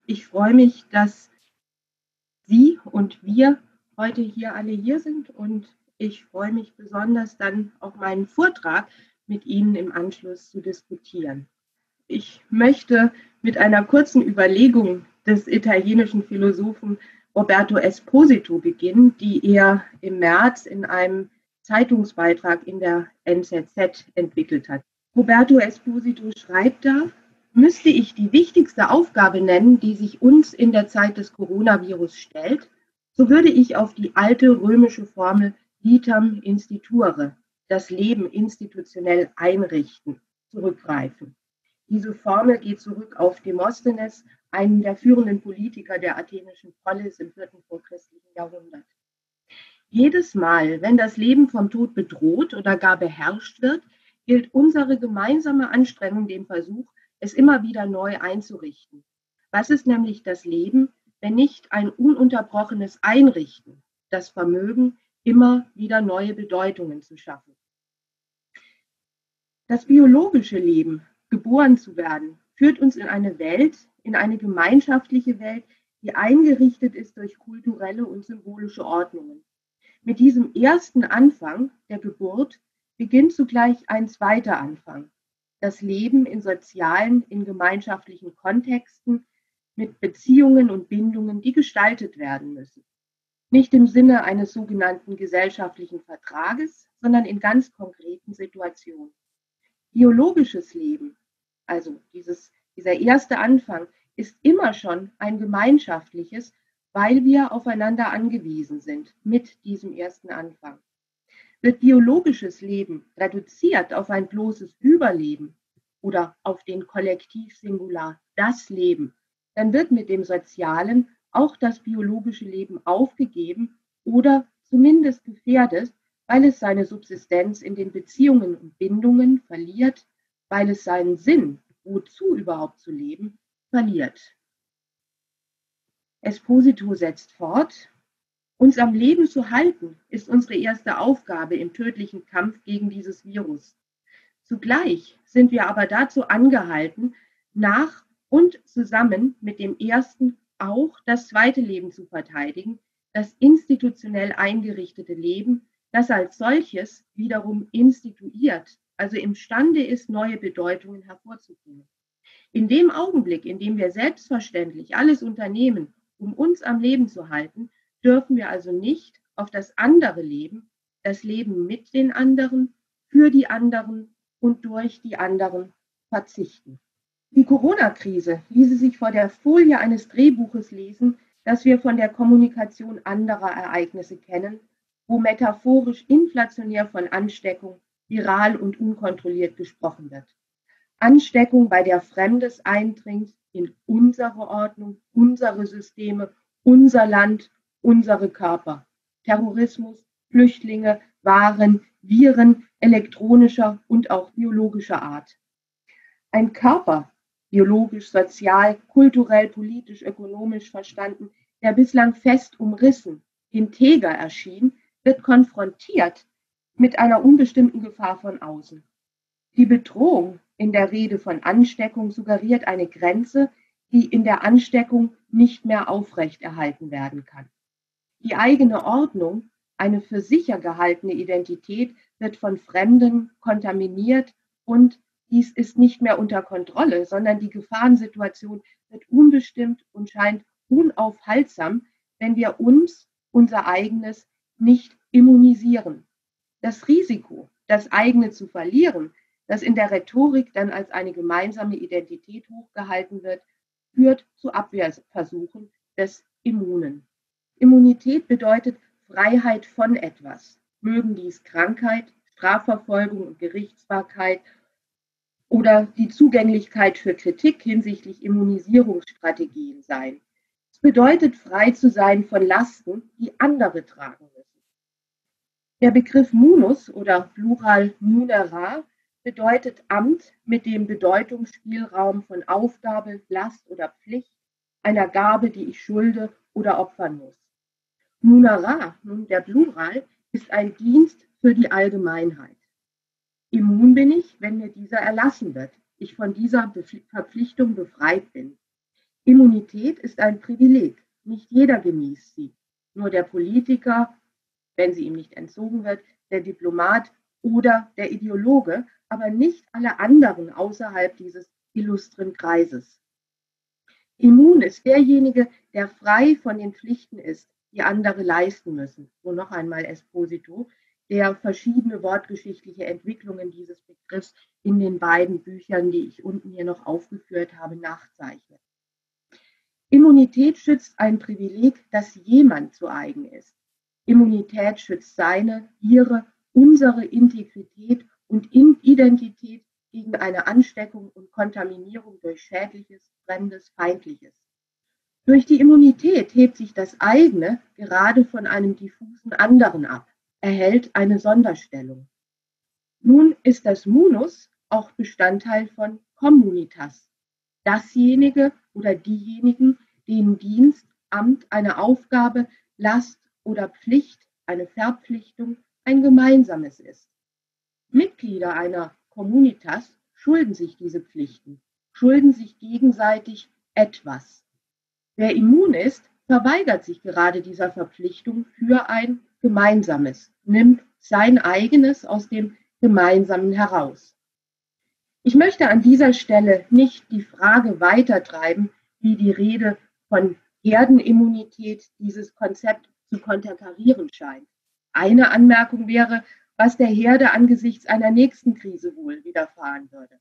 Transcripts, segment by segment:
Ich freue mich, dass Sie und wir heute hier alle hier sind und ich freue mich besonders dann auch meinen Vortrag mit Ihnen im Anschluss zu diskutieren. Ich möchte mit einer kurzen Überlegung des italienischen Philosophen Roberto Esposito beginnen, die er im März in einem Zeitungsbeitrag in der NZZ entwickelt hat. Roberto Esposito schreibt da: Müsste ich die wichtigste Aufgabe nennen, die sich uns in der Zeit des Coronavirus stellt, so würde ich auf die alte römische Formel Vitam instituere, das Leben institutionell einrichten, zurückgreifen. Diese Formel geht zurück auf Demosthenes, einen der führenden Politiker der athenischen Polis im 4. vorchristlichen Jahrhundert. Jedes Mal, wenn das Leben vom Tod bedroht oder gar beherrscht wird, gilt unsere gemeinsame Anstrengung dem Versuch, es immer wieder neu einzurichten. Was ist nämlich das Leben, wenn nicht ein ununterbrochenes Einrichten, das Vermögen, immer wieder neue Bedeutungen zu schaffen? Das biologische Leben, geboren zu werden, führt uns in eine Welt, in eine gemeinschaftliche Welt, die eingerichtet ist durch kulturelle und symbolische Ordnungen. Mit diesem ersten Anfang der Geburt beginnt zugleich ein zweiter Anfang, das Leben in sozialen, in gemeinschaftlichen Kontexten mit Beziehungen und Bindungen, die gestaltet werden müssen. Nicht im Sinne eines sogenannten gesellschaftlichen Vertrages, sondern in ganz konkreten Situationen. Biologisches Leben, also dieser erste Anfang, ist immer schon ein gemeinschaftliches, weil wir aufeinander angewiesen sind mit diesem ersten Anfang. Wird biologisches Leben reduziert auf ein bloßes Überleben oder auf den Kollektivsingular das Leben, dann wird mit dem Sozialen auch das biologische Leben aufgegeben oder zumindest gefährdet, weil es seine Subsistenz in den Beziehungen und Bindungen verliert, weil es seinen Sinn, wozu überhaupt zu leben, verliert. Esposito setzt fort: Uns am Leben zu halten, ist unsere erste Aufgabe im tödlichen Kampf gegen dieses Virus. Zugleich sind wir aber dazu angehalten, nach und zusammen mit dem ersten auch das zweite Leben zu verteidigen, das institutionell eingerichtete Leben, das als solches wiederum instituiert, also imstande ist, neue Bedeutungen hervorzubringen. In dem Augenblick, in dem wir selbstverständlich alles unternehmen, um uns am Leben zu halten, dürfen wir also nicht auf das andere Leben, das Leben mit den anderen, für die anderen und durch die anderen verzichten. Die Corona-Krise ließe sich vor der Folie eines Drehbuches lesen, das wir von der Kommunikation anderer Ereignisse kennen, wo metaphorisch inflationär von Ansteckung, viral und unkontrolliert gesprochen wird. Ansteckung, bei der Fremdes eindringt in unsere Ordnung, unsere Systeme, unser Land, unsere Körper. Terrorismus, Flüchtlinge, Waren, Viren elektronischer und auch biologischer Art. Ein Körper, biologisch, sozial, kulturell, politisch, ökonomisch verstanden, der bislang fest umrissen, integer erschien, wird konfrontiert mit einer unbestimmten Gefahr von außen. Die Bedrohung in der Rede von Ansteckung suggeriert eine Grenze, die in der Ansteckung nicht mehr aufrechterhalten werden kann. Die eigene Ordnung, eine für sicher gehaltene Identität, wird von Fremden kontaminiert und dies ist nicht mehr unter Kontrolle, sondern die Gefahrensituation wird unbestimmt und scheint unaufhaltsam, wenn wir uns, unser eigenes, nicht immunisieren. Das Risiko, das eigene zu verlieren, das in der Rhetorik dann als eine gemeinsame Identität hochgehalten wird, führt zu Abwehrversuchen des Immunen. Immunität bedeutet Freiheit von etwas. Mögen dies Krankheit, Strafverfolgung und Gerichtsbarkeit oder die Zugänglichkeit für Kritik hinsichtlich Immunisierungsstrategien sein. Es bedeutet, frei zu sein von Lasten, die andere tragen müssen. Der Begriff Munus oder Plural munera bedeutet Amt mit dem Bedeutungsspielraum von Aufgabe, Last oder Pflicht, einer Gabe, die ich schulde oder opfern muss. Munera, nun der Plural, ist ein Dienst für die Allgemeinheit. Immun bin ich, wenn mir dieser erlassen wird, ich von dieser Verpflichtung befreit bin. Immunität ist ein Privileg. Nicht jeder genießt sie. Nur der Politiker, wenn sie ihm nicht entzogen wird, der Diplomat oder der Ideologe, aber nicht alle anderen außerhalb dieses illustren Kreises. Immun ist derjenige, der frei von den Pflichten ist, die andere leisten müssen. So noch einmal Esposito, der verschiedene wortgeschichtliche Entwicklungen dieses Begriffs in den beiden Büchern, die ich unten hier noch aufgeführt habe, nachzeichnet. Immunität schützt ein Privileg, das jemand zu eigen ist. Immunität schützt seine, ihre, unsere Integrität und Identität gegen eine Ansteckung und Kontaminierung durch Schädliches, Fremdes, Feindliches. Durch die Immunität hebt sich das eigene gerade von einem diffusen anderen ab, erhält eine Sonderstellung. Nun ist das Munus auch Bestandteil von Communitas, dasjenige oder diejenigen, denen Dienst, Amt, eine Aufgabe, Last oder Pflicht, eine Verpflichtung, ein gemeinsames ist. Mitglieder einer Communitas schulden sich diese Pflichten, schulden sich gegenseitig etwas. Wer immun ist, verweigert sich gerade dieser Verpflichtung für ein Gemeinsames, nimmt sein eigenes aus dem Gemeinsamen heraus. Ich möchte an dieser Stelle nicht die Frage weitertreiben, wie die Rede von Herdenimmunität dieses Konzept zu konterkarieren scheint. Eine Anmerkung wäre, was der Herde angesichts einer nächsten Krise wohl widerfahren würde.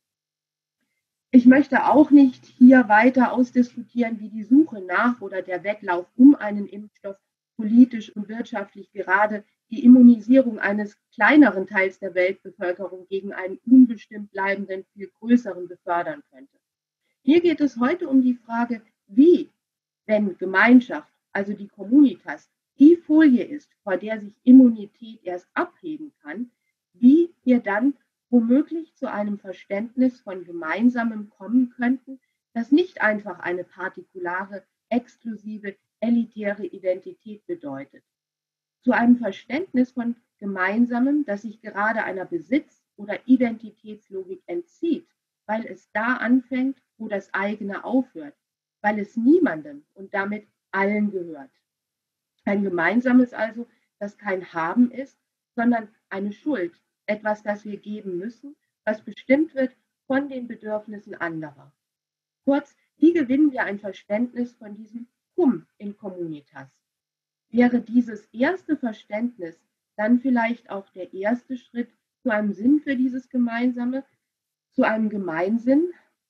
Ich möchte auch nicht hier weiter ausdiskutieren, wie die Suche nach oder der Wettlauf um einen Impfstoff politisch und wirtschaftlich gerade die Immunisierung eines kleineren Teils der Weltbevölkerung gegen einen unbestimmt bleibenden, viel größeren befördern könnte. Hier geht es heute um die Frage, wie, wenn Gemeinschaft, also die Communitas, die Folie ist, vor der sich Immunität erst abheben kann, wie wir dann womöglich zu einem Verständnis von Gemeinsamem kommen könnten, das nicht einfach eine partikulare, exklusive, elitäre Identität bedeutet. Zu einem Verständnis von Gemeinsamem, das sich gerade einer Besitz- oder Identitätslogik entzieht, weil es da anfängt, wo das eigene aufhört, weil es niemandem und damit allen gehört. Ein Gemeinsames also, das kein Haben ist, sondern eine Schuld, etwas, das wir geben müssen, was bestimmt wird von den Bedürfnissen anderer. Kurz, wie gewinnen wir ein Verständnis von diesem Cum in Communitas? Wäre dieses erste Verständnis dann vielleicht auch der erste Schritt zu einem Sinn für dieses Gemeinsame, zu einem Gemeinsinn?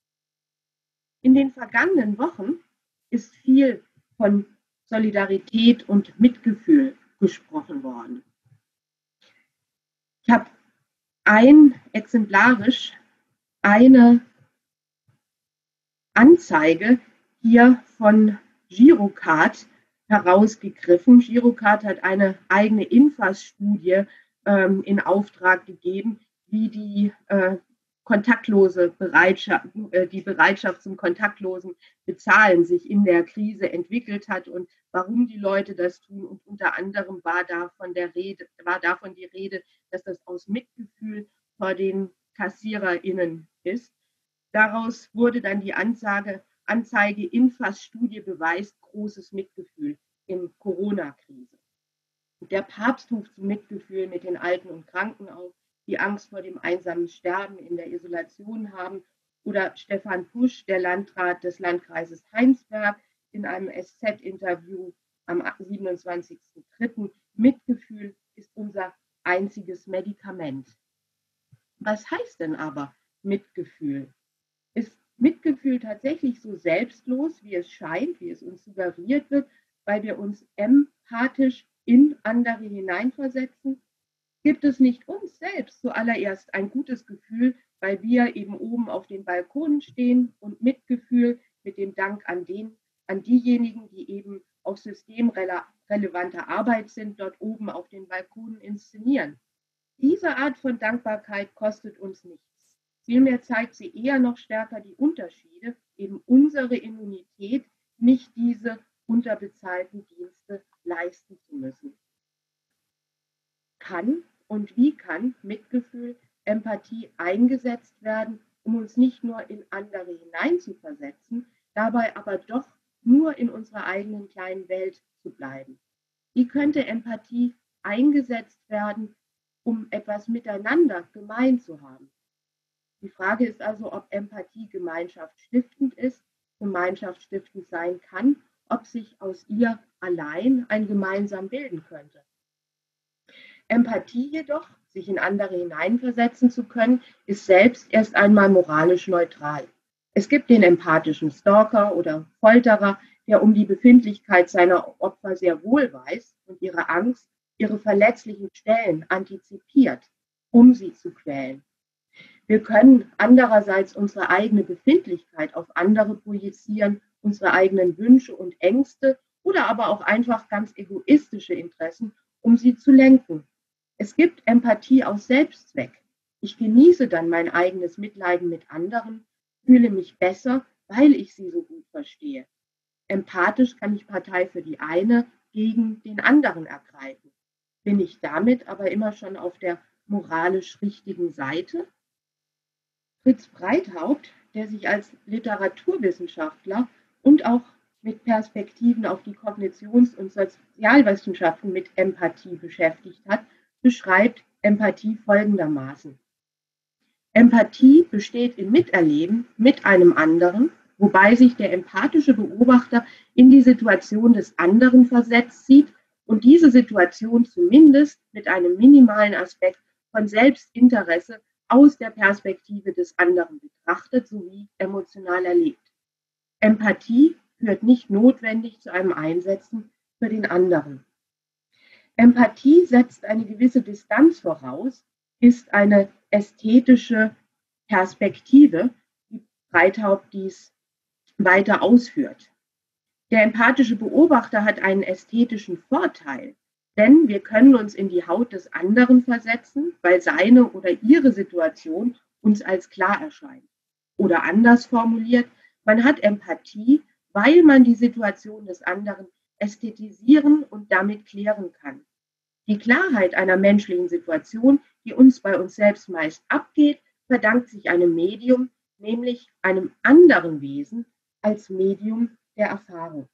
In den vergangenen Wochen ist viel von Solidarität und Mitgefühl gesprochen worden. Ich habe exemplarisch eine Anzeige hier von Girocard herausgegriffen. Girocard hat eine eigene INFAS-Studie in Auftrag gegeben, wie die die Bereitschaft zum kontaktlosen Bezahlen sich in der Krise entwickelt hat und warum die Leute das tun. Und unter anderem war davon die Rede, dass das aus Mitgefühl vor den KassiererInnen ist. Daraus wurde dann die Anzeige INFAS-Studie beweist großes Mitgefühl in Corona-Krise. Der Papst ruft zum Mitgefühl mit den Alten und Kranken auf, die Angst vor dem einsamen Sterben in der Isolation haben. Oder Stefan Pusch, der Landrat des Landkreises Heinsberg, in einem SZ-Interview am 27.03. Mitgefühl ist unser einziges Medikament. Was heißt denn aber Mitgefühl? Ist Mitgefühl tatsächlich so selbstlos, wie es scheint, wie es uns suggeriert wird, weil wir uns empathisch in andere hineinversetzen? Gibt es nicht uns selbst zuallererst ein gutes Gefühl, weil wir eben oben auf den Balkonen stehen und Mitgefühl mit dem Dank an diejenigen, die eben auf systemrelevanter Arbeit sind, dort oben auf den Balkonen inszenieren? Diese Art von Dankbarkeit kostet uns nichts. Vielmehr zeigt sie eher noch stärker die Unterschiede, eben unsere Immunität, nicht diese unterbezahlten Dienste leisten zu müssen. Kann und wie kann Mitgefühl, Empathie eingesetzt werden, um uns nicht nur in andere hineinzuversetzen, dabei aber doch nur in unserer eigenen kleinen Welt zu bleiben? Wie könnte Empathie eingesetzt werden, um etwas miteinander gemein zu haben? Die Frage ist also, ob Empathie gemeinschaftsstiftend ist, gemeinschaftsstiftend sein kann, ob sich aus ihr allein ein Gemeinsam bilden könnte. Empathie jedoch, sich in andere hineinversetzen zu können, ist selbst erst einmal moralisch neutral. Es gibt den empathischen Stalker oder Folterer, der um die Befindlichkeit seiner Opfer sehr wohl weiß und ihre Angst, ihre verletzlichen Stellen antizipiert, um sie zu quälen. Wir können andererseits unsere eigene Befindlichkeit auf andere projizieren, unsere eigenen Wünsche und Ängste oder aber auch einfach ganz egoistische Interessen, um sie zu lenken. Es gibt Empathie aus Selbstzweck. Ich genieße dann mein eigenes Mitleiden mit anderen, fühle mich besser, weil ich sie so gut verstehe. Empathisch kann ich Partei für die eine gegen den anderen ergreifen. Bin ich damit aber immer schon auf der moralisch richtigen Seite? Fritz Breithaupt, der sich als Literaturwissenschaftler und auch mit Perspektiven auf die Kognitions- und Sozialwissenschaften mit Empathie beschäftigt hat, beschreibt Empathie folgendermaßen. Empathie besteht im Miterleben mit einem anderen, wobei sich der empathische Beobachter in die Situation des anderen versetzt sieht und diese Situation zumindest mit einem minimalen Aspekt von Selbstinteresse aus der Perspektive des anderen betrachtet sowie emotional erlebt. Empathie führt nicht notwendig zu einem Einsetzen für den anderen. Empathie setzt eine gewisse Distanz voraus, ist eine ästhetische Perspektive, wie Breithaupt dies weiter ausführt. Der empathische Beobachter hat einen ästhetischen Vorteil, denn wir können uns in die Haut des anderen versetzen, weil seine oder ihre Situation uns als klar erscheint. Oder anders formuliert, man hat Empathie, weil man die Situation des anderen ästhetisieren und damit klären kann. Die Klarheit einer menschlichen Situation, die uns bei uns selbst meist abgeht, verdankt sich einem Medium, nämlich einem anderen Wesen als Medium der Erfahrung.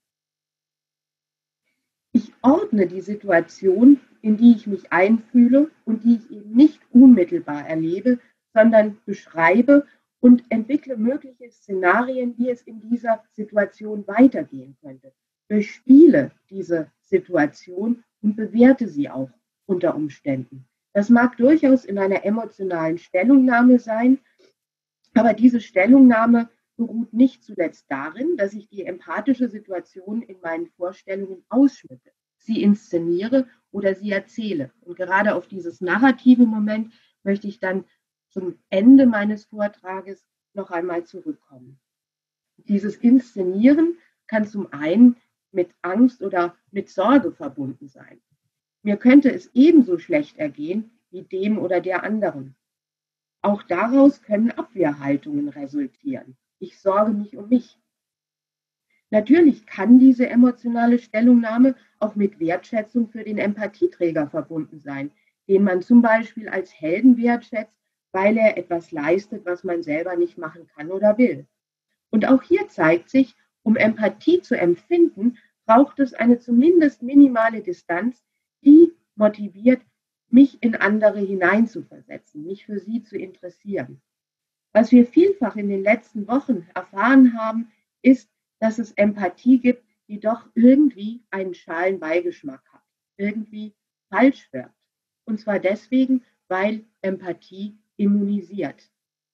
Ich ordne die Situation, in die ich mich einfühle und die ich eben nicht unmittelbar erlebe, sondern beschreibe und entwickle mögliche Szenarien, wie es in dieser Situation weitergehen könnte. Bespiele diese Situation und bewerte sie auch unter Umständen. Das mag durchaus in einer emotionalen Stellungnahme sein, aber diese Stellungnahme beruht nicht zuletzt darin, dass ich die empathische Situation in meinen Vorstellungen ausschmücke, sie inszeniere oder sie erzähle. Und gerade auf dieses narrative Moment möchte ich dann zum Ende meines Vortrages noch einmal zurückkommen. Dieses Inszenieren kann zum einen mit Angst oder mit Sorge verbunden sein. Mir könnte es ebenso schlecht ergehen wie dem oder der anderen. Auch daraus können Abwehrhaltungen resultieren. Ich sorge mich um mich. Natürlich kann diese emotionale Stellungnahme auch mit Wertschätzung für den Empathieträger verbunden sein, den man zum Beispiel als Helden wertschätzt, weil er etwas leistet, was man selber nicht machen kann oder will. Und auch hier zeigt sich, um Empathie zu empfinden, braucht es eine zumindest minimale Distanz, die motiviert, mich in andere hineinzuversetzen, mich für sie zu interessieren. Was wir vielfach in den letzten Wochen erfahren haben, ist, dass es Empathie gibt, die doch irgendwie einen schalen Beigeschmack hat, irgendwie falsch wirkt. Und zwar deswegen, weil Empathie immunisiert.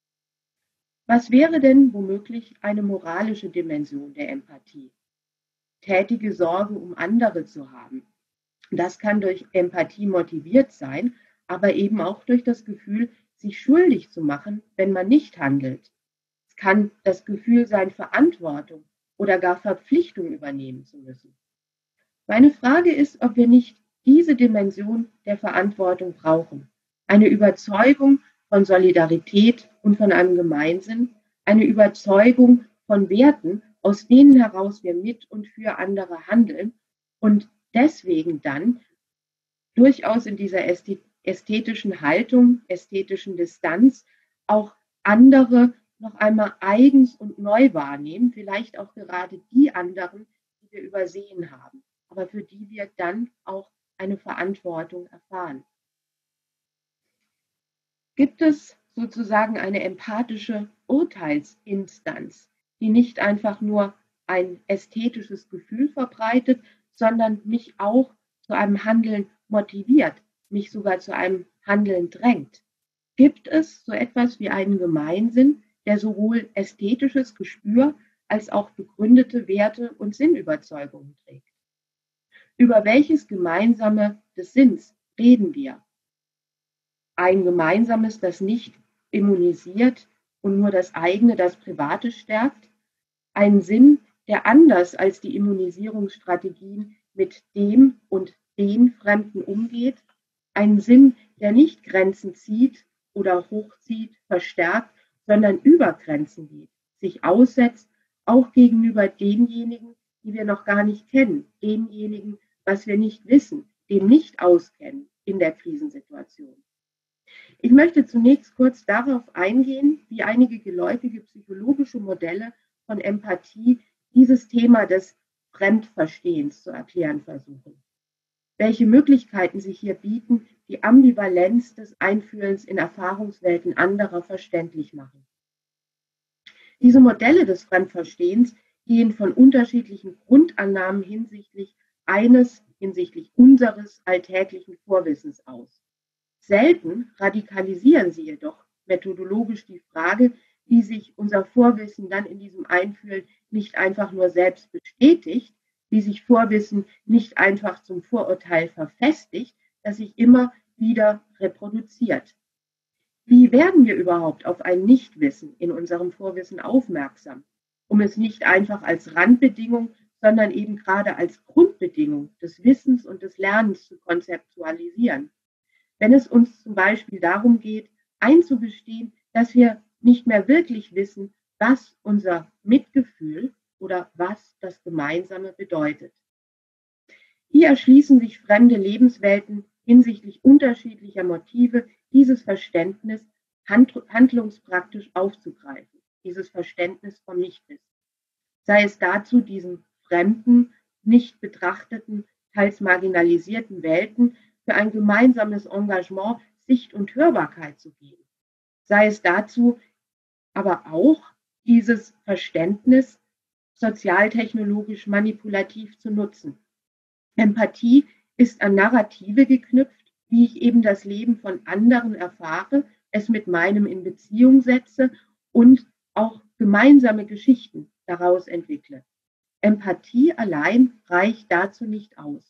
Was wäre denn womöglich eine moralische Dimension der Empathie? Tätige Sorge um andere zu haben. Das kann durch Empathie motiviert sein, aber eben auch durch das Gefühl, sich schuldig zu machen, wenn man nicht handelt. Es kann das Gefühl sein, Verantwortung oder gar Verpflichtung übernehmen zu müssen. Meine Frage ist, ob wir nicht diese Dimension der Verantwortung brauchen. Eine Überzeugung von Solidarität und von einem Gemeinsinn, eine Überzeugung von Werten, aus denen heraus wir mit und für andere handeln und deswegen dann durchaus in dieser ästhetischen Haltung, ästhetischen Distanz auch andere noch einmal eigens und neu wahrnehmen, vielleicht auch gerade die anderen, die wir übersehen haben, aber für die wir dann auch eine Verantwortung erfahren. Gibt es sozusagen eine empathische Urteilsinstanz, die nicht einfach nur ein ästhetisches Gefühl verbreitet, sondern mich auch zu einem Handeln motiviert, mich sogar zu einem Handeln drängt? Gibt es so etwas wie einen Gemeinsinn, der sowohl ästhetisches Gespür als auch begründete Werte und Sinnüberzeugungen trägt? Über welches Gemeinsame des Sinns reden wir? Ein Gemeinsames, das nicht immunisiert und nur das eigene, das Private stärkt? Ein Sinn, der anders als die Immunisierungsstrategien mit dem und den Fremden umgeht? Ein Sinn, der nicht Grenzen zieht oder hochzieht, verstärkt, sondern über Grenzen geht, sich aussetzt, auch gegenüber denjenigen, die wir noch gar nicht kennen, demjenigen, was wir nicht wissen, dem nicht auskennen in der Krisensituation. Ich möchte zunächst kurz darauf eingehen, wie einige geläufige psychologische Modelle von Empathie dieses Thema des Fremdverstehens zu erklären versuchen. Welche Möglichkeiten sich hier bieten, die Ambivalenz des Einfühlens in Erfahrungswelten anderer verständlich machen. Diese Modelle des Fremdverstehens gehen von unterschiedlichen Grundannahmen hinsichtlich unseres alltäglichen Vorwissens aus. Selten radikalisieren sie jedoch methodologisch die Frage, wie sich unser Vorwissen dann in diesem Einfühlen nicht einfach nur selbst bestätigt, wie sich Vorwissen nicht einfach zum Vorurteil verfestigt, das sich immer wieder reproduziert. Wie werden wir überhaupt auf ein Nichtwissen in unserem Vorwissen aufmerksam, um es nicht einfach als Randbedingung, sondern eben gerade als Grundbedingung des Wissens und des Lernens zu konzeptualisieren? Wenn es uns zum Beispiel darum geht, einzugestehen, dass wir nicht mehr wirklich wissen, was unser Mitgefühl oder was das Gemeinsame bedeutet. Hier erschließen sich fremde Lebenswelten hinsichtlich unterschiedlicher Motive, dieses Verständnis handlungspraktisch aufzugreifen, dieses Verständnis vom Nichtwissen. Sei es dazu, diesen fremden, nicht betrachteten, teils marginalisierten Welten für ein gemeinsames Engagement Sicht und Hörbarkeit zu geben. Sei es dazu, aber auch dieses Verständnis sozialtechnologisch manipulativ zu nutzen. Empathie ist an Narrative geknüpft, wie ich eben das Leben von anderen erfahre, es mit meinem in Beziehung setze und auch gemeinsame Geschichten daraus entwickle. Empathie allein reicht dazu nicht aus.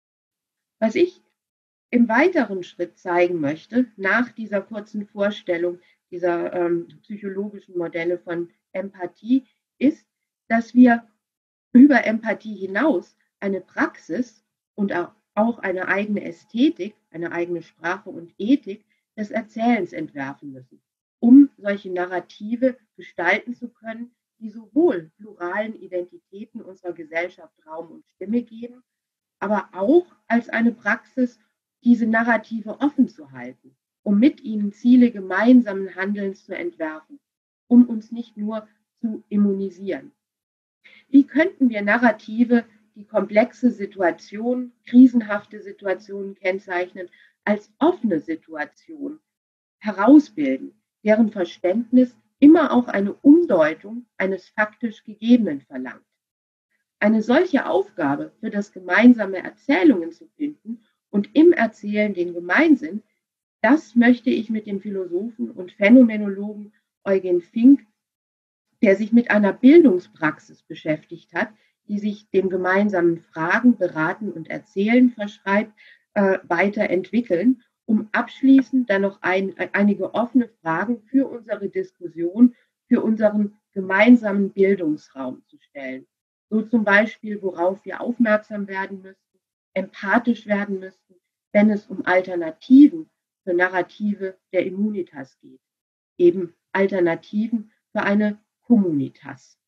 Was ich im weiteren Schritt zeigen möchte, nach dieser kurzen Vorstellung dieser psychologischen Modelle von Empathie, ist, dass wir über Empathie hinaus eine Praxis und auch eine eigene Ästhetik, eine eigene Sprache und Ethik des Erzählens entwerfen müssen, um solche Narrative gestalten zu können, die sowohl pluralen Identitäten unserer Gesellschaft Raum und Stimme geben, aber auch als eine Praxis, diese Narrative offen zu halten, um mit ihnen Ziele gemeinsamen Handelns zu entwerfen, um uns nicht nur zu immunisieren. Wie könnten wir Narrative, die komplexe Situationen, krisenhafte Situationen kennzeichnen, als offene Situation herausbilden, deren Verständnis immer auch eine Umdeutung eines faktisch Gegebenen verlangt? Eine solche Aufgabe für das gemeinsame Erzählungen zu finden und im Erzählen den Gemeinsinn, das möchte ich mit dem Philosophen und Phänomenologen Eugen Fink, der sich mit einer Bildungspraxis beschäftigt hat, die sich dem gemeinsamen Fragen, Beraten und Erzählen verschreibt, weiterentwickeln, um abschließend dann noch einige offene Fragen für unsere Diskussion, für unseren gemeinsamen Bildungsraum zu stellen. So zum Beispiel, worauf wir aufmerksam werden müssten, empathisch werden müssten, wenn es um Alternativen für Narrative der Immunitas geht. Eben Alternativen für eine Communitas.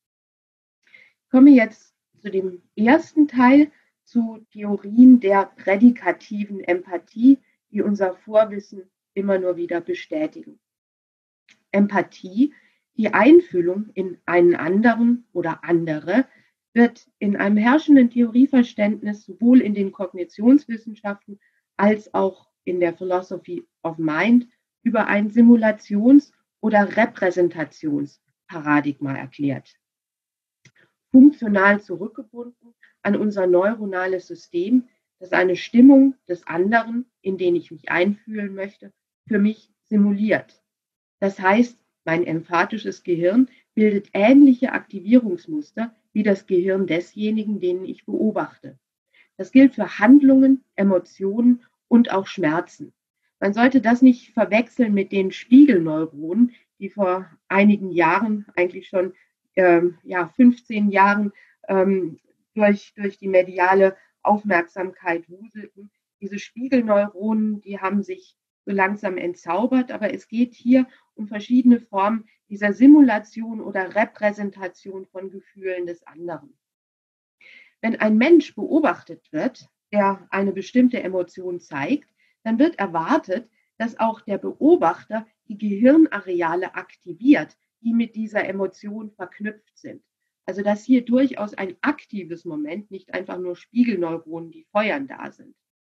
Ich komme jetzt zu dem ersten Teil, zu Theorien der prädikativen Empathie, die unser Vorwissen immer nur wieder bestätigen. Empathie Die Einfühlung in einen anderen oder andere wird in einem herrschenden Theorieverständnis sowohl in den Kognitionswissenschaften als auch in der Philosophy of Mind über ein Simulations- oder Repräsentationsparadigma erklärt. Funktional zurückgebunden an unser neuronales System, das eine Stimmung des anderen, in den ich mich einfühlen möchte, für mich simuliert. Das heißt, mein empathisches Gehirn bildet ähnliche Aktivierungsmuster wie das Gehirn desjenigen, den ich beobachte. Das gilt für Handlungen, Emotionen und auch Schmerzen. Man sollte das nicht verwechseln mit den Spiegelneuronen, die vor einigen Jahren, eigentlich schon 15 Jahren, durch die mediale Aufmerksamkeit wuselten. Diese Spiegelneuronen, die haben sich so langsam entzaubert, aber es geht hier um verschiedene Formen dieser Simulation oder Repräsentation von Gefühlen des anderen. Wenn ein Mensch beobachtet wird, der eine bestimmte Emotion zeigt, dann wird erwartet, dass auch der Beobachter die Gehirnareale aktiviert, die mit dieser Emotion verknüpft sind. Also dass hier durchaus ein aktives Moment, nicht einfach nur Spiegelneuronen, die feuern, da sind.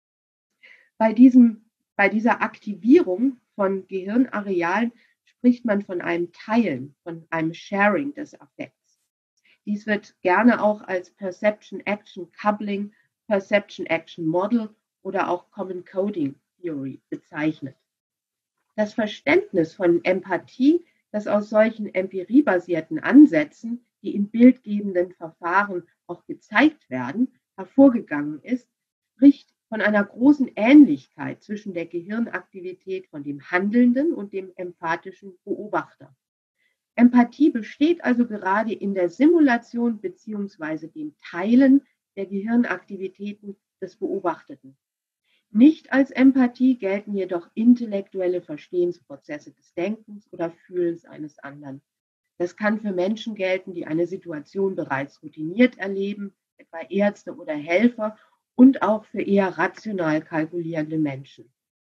Bei dieser Aktivierung von Gehirnarealen spricht man von einem Teilen, von einem Sharing des Affekts. Dies wird gerne auch als Perception-Action Coupling, Perception-Action Model oder auch Common Coding Theory bezeichnet. Das Verständnis von Empathie, das aus solchen empiriebasierten Ansätzen, die in bildgebenden Verfahren auch gezeigt werden, hervorgegangen ist, spricht von einer großen Ähnlichkeit zwischen der Gehirnaktivität von dem handelnden und dem empathischen Beobachter. Empathie besteht also gerade in der Simulation bzw. dem Teilen der Gehirnaktivitäten des Beobachteten. Nicht als Empathie gelten jedoch intellektuelle Verstehensprozesse des Denkens oder Fühlens eines anderen. Das kann für Menschen gelten, die eine Situation bereits routiniert erleben, etwa Ärzte oder Helfer, und auch für eher rational kalkulierende Menschen.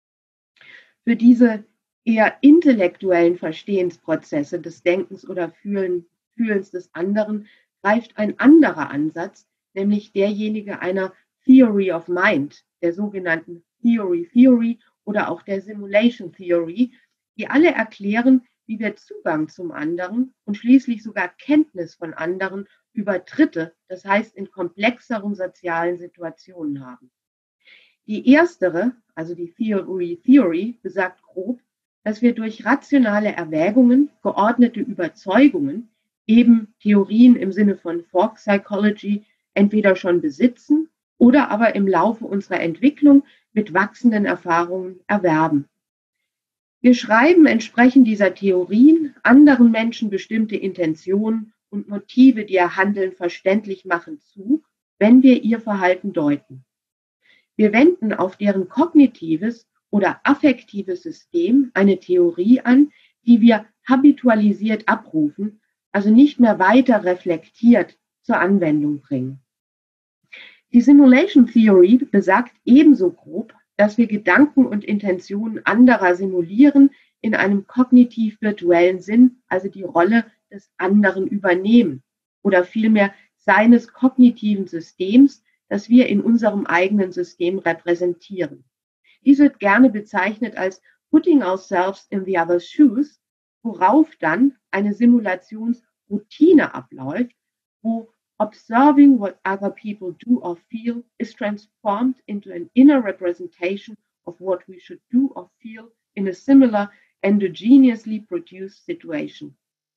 Für diese eher intellektuellen Verstehensprozesse des Denkens oder Fühlens des anderen greift ein anderer Ansatz, nämlich derjenige einer Theory of Mind, der sogenannten Theory oder auch der Simulation Theory, die alle erklären, wie wir Zugang zum anderen und schließlich sogar Kenntnis von anderen über Dritte, das heißt in komplexeren sozialen Situationen haben. Die erstere, also die Theory, besagt grob, dass wir durch rationale Erwägungen, geordnete Überzeugungen, eben Theorien im Sinne von Folk Psychology, entweder schon besitzen oder aber im Laufe unserer Entwicklung mit wachsenden Erfahrungen erwerben. Wir schreiben entsprechend dieser Theorien anderen Menschen bestimmte Intentionen und Motive, die ihr Handeln verständlich machen, zu, wenn wir ihr Verhalten deuten. Wir wenden auf deren kognitives oder affektives System eine Theorie an, die wir habitualisiert abrufen, also nicht mehr weiter reflektiert zur Anwendung bringen. Die Simulation Theory besagt ebenso grob, dass wir Gedanken und Intentionen anderer simulieren, in einem kognitiv-virtuellen Sinn, also die Rolle des anderen übernehmen oder vielmehr seines kognitiven Systems, das wir in unserem eigenen System repräsentieren. Dies wird gerne bezeichnet als putting ourselves in the other's shoes, worauf dann eine Simulationsroutine abläuft, wo observing what other people do or feel is transformed into an inner representation of what we should do or feel in a similar endogenously produced situation.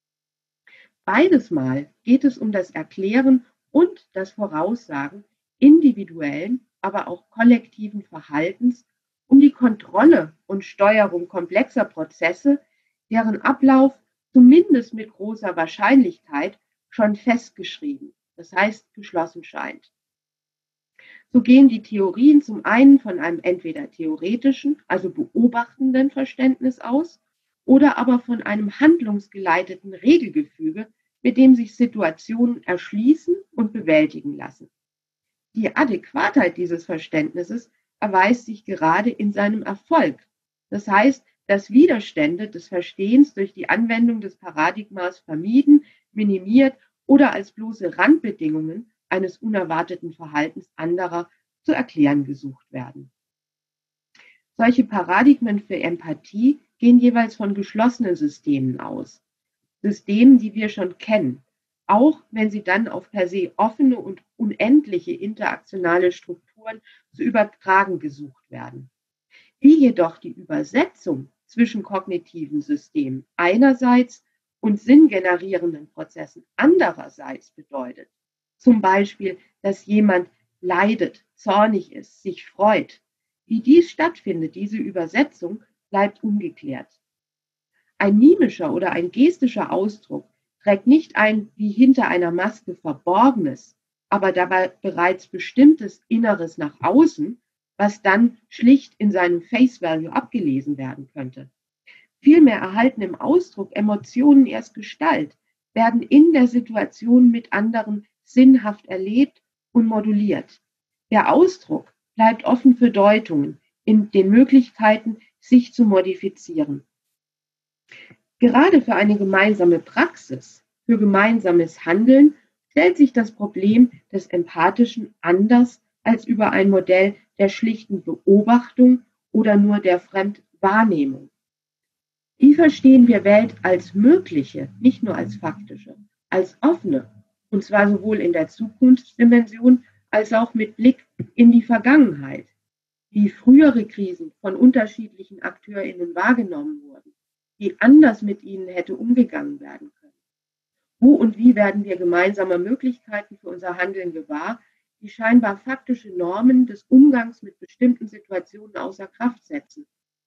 Beides Mal geht es um das Erklären und das Voraussagen individuellen, aber auch kollektiven Verhaltens, um die Kontrolle und Steuerung komplexer Prozesse, deren Ablauf zumindest mit großer Wahrscheinlichkeit schon festgeschrieben, das heißt geschlossen scheint. So gehen die Theorien zum einen von einem entweder theoretischen, also beobachtenden Verständnis aus, oder aber von einem handlungsgeleiteten Regelgefüge, mit dem sich Situationen erschließen und bewältigen lassen. Die Adäquatheit dieses Verständnisses erweist sich gerade in seinem Erfolg. Das heißt, dass Widerstände des Verstehens durch die Anwendung des Paradigmas vermieden, minimiert oder als bloße Randbedingungen eines unerwarteten Verhaltens anderer zu erklären gesucht werden. Solche Paradigmen für Empathie gehen jeweils von geschlossenen Systemen aus. Systemen, die wir schon kennen, auch wenn sie dann auf per se offene und unendliche interaktionale Strukturen zu übertragen gesucht werden. Wie jedoch die Übersetzung zwischen kognitiven Systemen einerseits und sinngenerierenden Prozessen andererseits bedeutet, zum Beispiel, dass jemand leidet, zornig ist, sich freut. Wie dies stattfindet, diese Übersetzung, bleibt ungeklärt. Ein mimischer oder ein gestischer Ausdruck trägt nicht ein wie hinter einer Maske Verborgenes, aber dabei bereits bestimmtes Inneres nach außen, was dann schlicht in seinem Face Value abgelesen werden könnte. Vielmehr erhalten im Ausdruck Emotionen erst Gestalt, werden in der Situation mit anderen sinnhaft erlebt und moduliert. Der Ausdruck bleibt offen für Deutungen, in den Möglichkeiten, sich zu modifizieren. Gerade für eine gemeinsame Praxis, für gemeinsames Handeln stellt sich das Problem des Empathischen anders als über ein Modell der schlichten Beobachtung oder nur der Fremdwahrnehmung. Wie verstehen wir Welt als mögliche, nicht nur als faktische, als offene, und zwar sowohl in der Zukunftsdimension als auch mit Blick in die Vergangenheit, wie frühere Krisen von unterschiedlichen AkteurInnen wahrgenommen wurden, wie anders mit ihnen hätte umgegangen werden können. Wo und wie werden wir gemeinsame Möglichkeiten für unser Handeln gewahr, die scheinbar faktische Normen des Umgangs mit bestimmten Situationen außer Kraft setzen?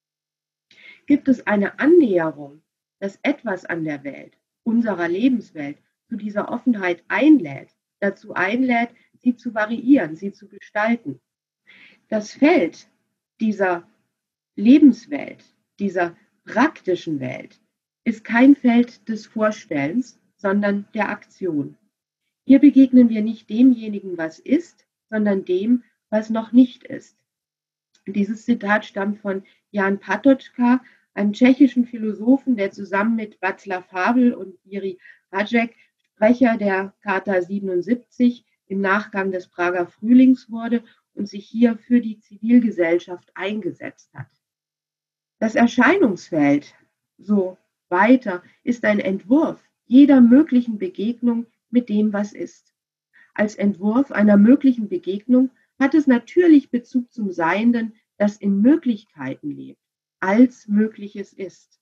Gibt es eine Annäherung, dass etwas an der Welt, unserer Lebenswelt, zu dieser Offenheit einlädt, dazu einlädt, sie zu variieren, sie zu gestalten? Das Feld dieser Lebenswelt, dieser praktischen Welt, ist kein Feld des Vorstellens, sondern der Aktion. Hier begegnen wir nicht demjenigen, was ist, sondern dem, was noch nicht ist. Dieses Zitat stammt von Jan Patočka, einem tschechischen Philosophen, der zusammen mit Václav Havel und Jiří Hašek Sprecher der Charta 77 im Nachgang des Prager Frühlings wurde und sich hier für die Zivilgesellschaft eingesetzt hat. Das Erscheinungsfeld, so weiter, ist ein Entwurf jeder möglichen Begegnung mit dem, was ist. Als Entwurf einer möglichen Begegnung hat es natürlich Bezug zum Seienden, das in Möglichkeiten lebt, als Mögliches ist.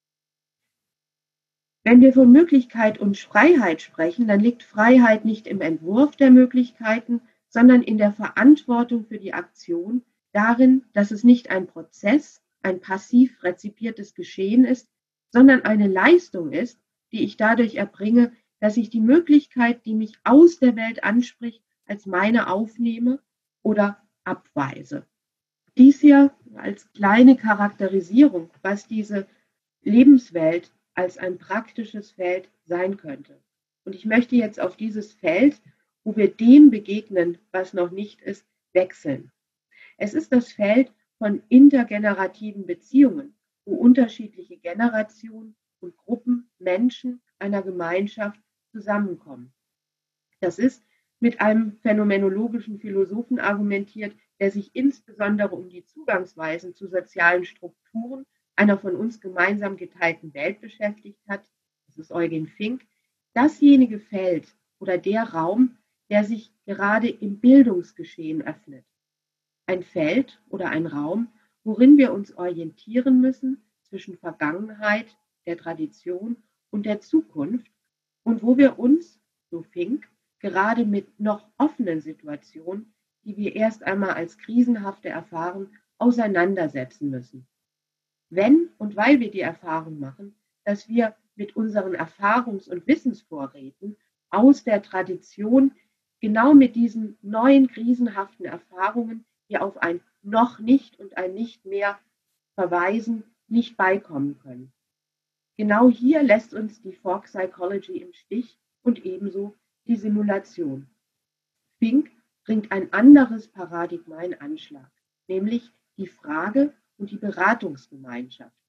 Wenn wir von Möglichkeit und Freiheit sprechen, dann liegt Freiheit nicht im Entwurf der Möglichkeiten, sondern in der Verantwortung für die Aktion, darin, dass es nicht ein Prozess, ein passiv rezipiertes Geschehen ist, sondern eine Leistung ist, die ich dadurch erbringe, dass ich die Möglichkeit, die mich aus der Welt anspricht, als meine aufnehme oder abweise. Dies hier als kleine Charakterisierung, was diese Lebenswelt als ein praktisches Feld sein könnte. Und ich möchte jetzt auf dieses Feld, wo wir dem begegnen, was noch nicht ist, wechseln. Es ist das Feld von intergenerativen Beziehungen, wo unterschiedliche Generationen und Gruppen, Menschen einer Gemeinschaft zusammenkommen. Das ist mit einem phänomenologischen Philosophen argumentiert, der sich insbesondere um die Zugangsweisen zu sozialen Strukturen einer von uns gemeinsam geteilten Welt beschäftigt hat. Das ist Eugen Fink. Dasjenige Feld oder der Raum, der sich gerade im Bildungsgeschehen öffnet. Ein Feld oder ein Raum, worin wir uns orientieren müssen zwischen Vergangenheit, der Tradition und der Zukunft und wo wir uns, so Fink, gerade mit noch offenen Situationen, die wir erst einmal als krisenhafte erfahren, auseinandersetzen müssen. Wenn und weil wir die Erfahrung machen, dass wir mit unseren Erfahrungs- und Wissensvorräten aus der Tradition genau mit diesen neuen krisenhaften Erfahrungen, die auf ein noch nicht und ein nicht mehr verweisen, nicht beikommen können. Genau hier lässt uns die Folk Psychology im Stich und ebenso die Simulation. Fink bringt ein anderes Paradigma in Anschlag, nämlich die Frage und die Beratungsgemeinschaft.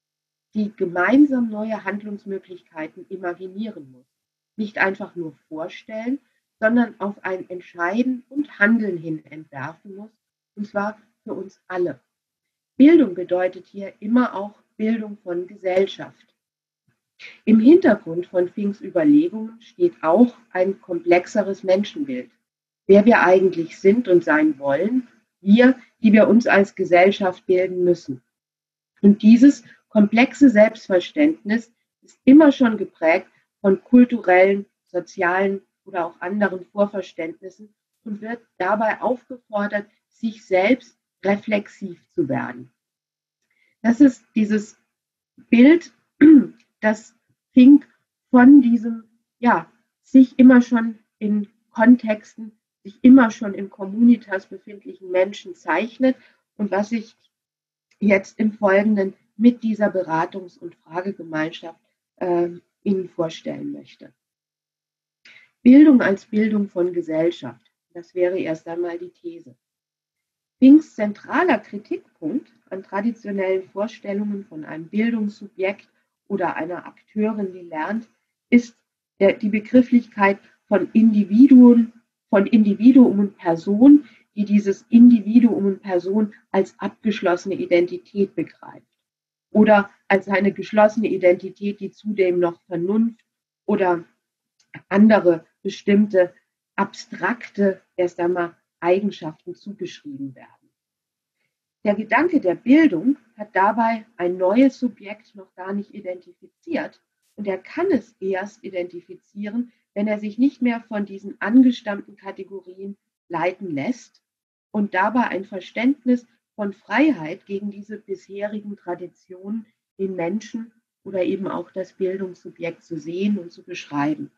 die gemeinsam neue Handlungsmöglichkeiten imaginieren muss. Nicht einfach nur vorstellen, sondern auf ein Entscheiden und Handeln hin entwerfen muss, und zwar für uns alle. Bildung bedeutet hier immer auch Bildung von Gesellschaft. Im Hintergrund von Finks Überlegungen steht auch ein komplexeres Menschenbild. Wer wir eigentlich sind und sein wollen, wir, die wir uns als Gesellschaft bilden müssen. Und dieses komplexe Selbstverständnis ist immer schon geprägt von kulturellen, sozialen oder auch anderen Vorverständnissen und wird dabei aufgefordert, sich selbst reflexiv zu werden. Das ist dieses Bild, das Fink von diesem, ja, sich immer schon in Kontexten, sich immer schon in Communitas befindlichen Menschen zeichnet und was ich jetzt im Folgenden mit dieser Beratungs- und Fragegemeinschaft Ihnen vorstellen möchte. Bildung als Bildung von Gesellschaft, das wäre erst einmal die These. Finks zentraler Kritikpunkt an traditionellen Vorstellungen von einem Bildungssubjekt oder einer Akteurin, die lernt, ist die Begrifflichkeit von Individuum und Person, die dieses Individuum und Person als abgeschlossene Identität begreift oder als eine geschlossene Identität, die zudem noch Vernunft oder andere bestimmte abstrakte, erst einmal Eigenschaften zugeschrieben werden. Der Gedanke der Bildung hat dabei ein neues Subjekt noch gar nicht identifiziert und er kann es erst identifizieren, wenn er sich nicht mehr von diesen angestammten Kategorien leiten lässt und dabei ein Verständnis von Freiheit gegen diese bisherigen Traditionen, den Menschen oder eben auch das Bildungssubjekt zu sehen und zu beschreiben.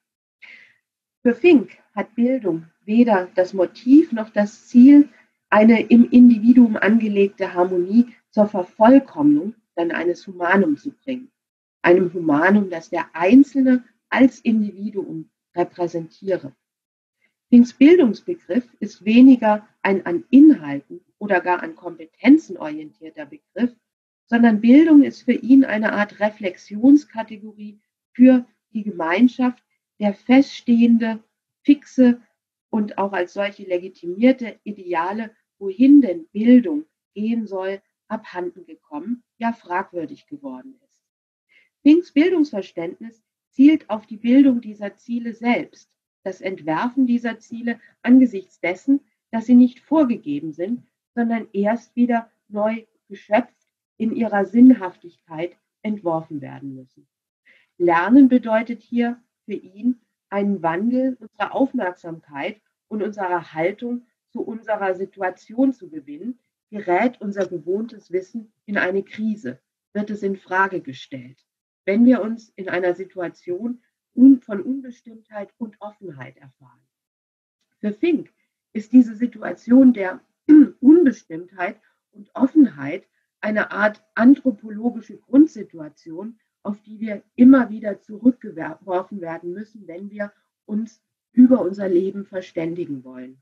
Für Fink hat Bildung weder das Motiv noch das Ziel, eine im Individuum angelegte Harmonie zur Vervollkommnung dann eines Humanum zu bringen. Einem Humanum, das der Einzelne als Individuum repräsentiere. Finks Bildungsbegriff ist weniger ein an Inhalten oder gar an Kompetenzen orientierter Begriff, sondern Bildung ist für ihn eine Art Reflexionskategorie für die Gemeinschaft, der feststehende, fixe und auch als solche legitimierte Ideale, wohin denn Bildung gehen soll, abhanden gekommen, ja fragwürdig geworden ist. Finks Bildungsverständnis zielt auf die Bildung dieser Ziele selbst, das Entwerfen dieser Ziele angesichts dessen, dass sie nicht vorgegeben sind, sondern erst wieder neu geschöpft in ihrer Sinnhaftigkeit entworfen werden müssen. Lernen bedeutet hier für ihn einen Wandel unserer Aufmerksamkeit und unserer Haltung zu unserer Situation zu gewinnen, gerät unser gewohntes Wissen in eine Krise, wird es in Frage gestellt, wenn wir uns in einer Situation von Unbestimmtheit und Offenheit erfahren. Für Fink ist diese Situation der Unbestimmtheit und Offenheit eine Art anthropologische Grundsituation, auf die wir immer wieder zurückgeworfen werden müssen, wenn wir uns über unser Leben verständigen wollen.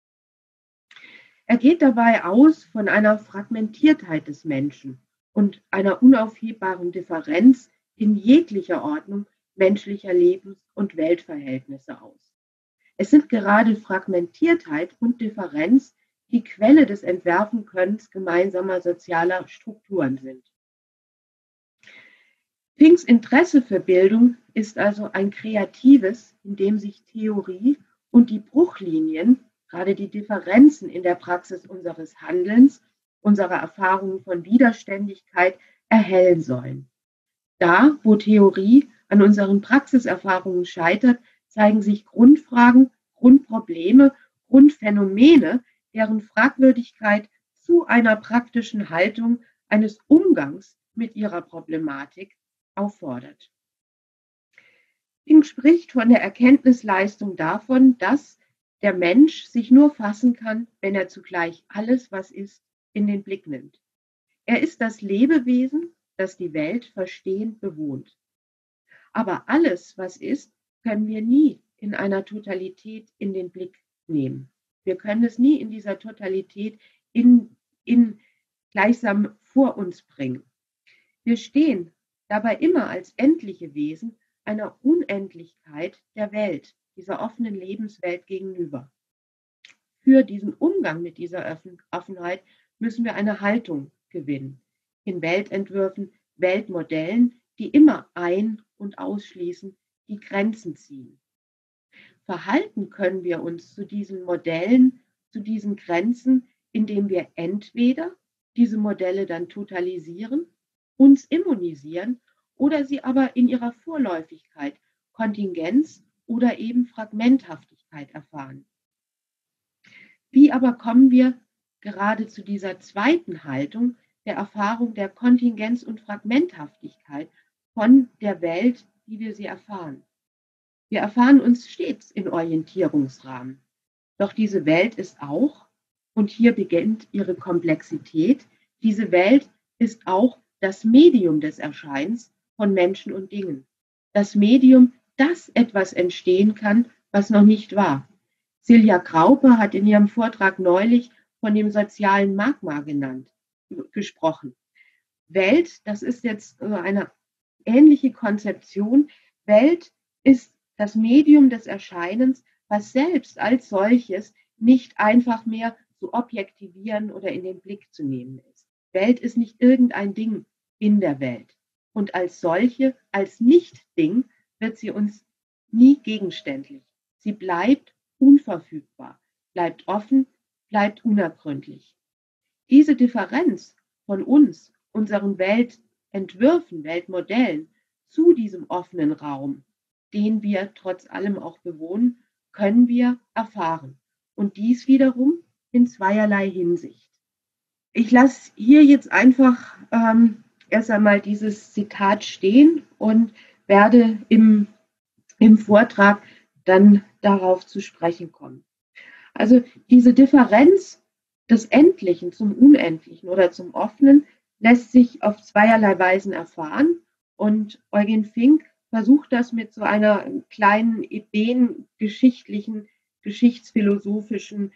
Er geht dabei aus von einer Fragmentiertheit des Menschen und einer unaufhebbaren Differenz in jeglicher Ordnung menschlicher Lebens- und Weltverhältnisse aus. Es sind gerade Fragmentiertheit und Differenz, die Quelle des Entwerfenkönnens gemeinsamer sozialer Strukturen sind. Finks Interesse für Bildung ist also ein kreatives, in dem sich Theorie und die Bruchlinien, gerade die Differenzen in der Praxis unseres Handelns, unserer Erfahrungen von Widerständigkeit erhellen sollen. Da, wo Theorie an unseren Praxiserfahrungen scheitert, zeigen sich Grundfragen, Grundprobleme, Grundphänomene, deren Fragwürdigkeit zu einer praktischen Haltung eines Umgangs mit ihrer Problematik auffordert. Fink spricht von der Erkenntnisleistung davon, dass der Mensch sich nur fassen kann, wenn er zugleich alles, was ist, in den Blick nimmt. Er ist das Lebewesen, das die Welt verstehend bewohnt. Aber alles, was ist, können wir nie in einer Totalität in den Blick nehmen. Wir können es nie in dieser Totalität in gleichsam vor uns bringen. Wir stehen dabei immer als endliche Wesen einer Unendlichkeit der Welt, dieser offenen Lebenswelt gegenüber. Für diesen Umgang mit dieser Offenheit müssen wir eine Haltung gewinnen, in Weltentwürfen, Weltmodellen, die immer ein- und ausschließen, die Grenzen ziehen. Verhalten können wir uns zu diesen Modellen, zu diesen Grenzen, indem wir entweder diese Modelle dann totalisieren, uns immunisieren oder sie aber in ihrer Vorläufigkeit, Kontingenz oder eben Fragmenthaftigkeit erfahren. Wie aber kommen wir gerade zu dieser zweiten Haltung der Erfahrung der Kontingenz und Fragmenthaftigkeit von der Welt, wie wir sie erfahren? Wir erfahren uns stets in Orientierungsrahmen. Doch diese Welt ist auch, und hier beginnt ihre Komplexität, diese Welt ist auch das Medium des Erscheinens von Menschen und Dingen. Das Medium, das etwas entstehen kann, was noch nicht war. Silja Graupe hat in ihrem Vortrag neulich von dem sozialen Magma gesprochen. Welt, das ist jetzt eine ähnliche Konzeption. Welt ist das Medium des Erscheinens, was selbst als solches nicht einfach mehr zu objektivieren oder in den Blick zu nehmen ist. Welt ist nicht irgendein Ding in der Welt. Und als solche, als Nicht-Ding, wird sie uns nie gegenständlich. Sie bleibt unverfügbar, bleibt offen, bleibt unergründlich. Diese Differenz von uns, unseren Weltentwürfen, Weltmodellen zu diesem offenen Raum, den wir trotz allem auch bewohnen, können wir erfahren. Und dies wiederum in zweierlei Hinsicht. Ich lasse hier jetzt einfach erst einmal dieses Zitat stehen und werde im Vortrag dann darauf zu sprechen kommen. Also diese Differenz des Endlichen zum Unendlichen oder zum Offenen lässt sich auf zweierlei Weisen erfahren. Und Eugen Fink versucht das mit so einer kleinen ideengeschichtlichen, geschichtsphilosophischen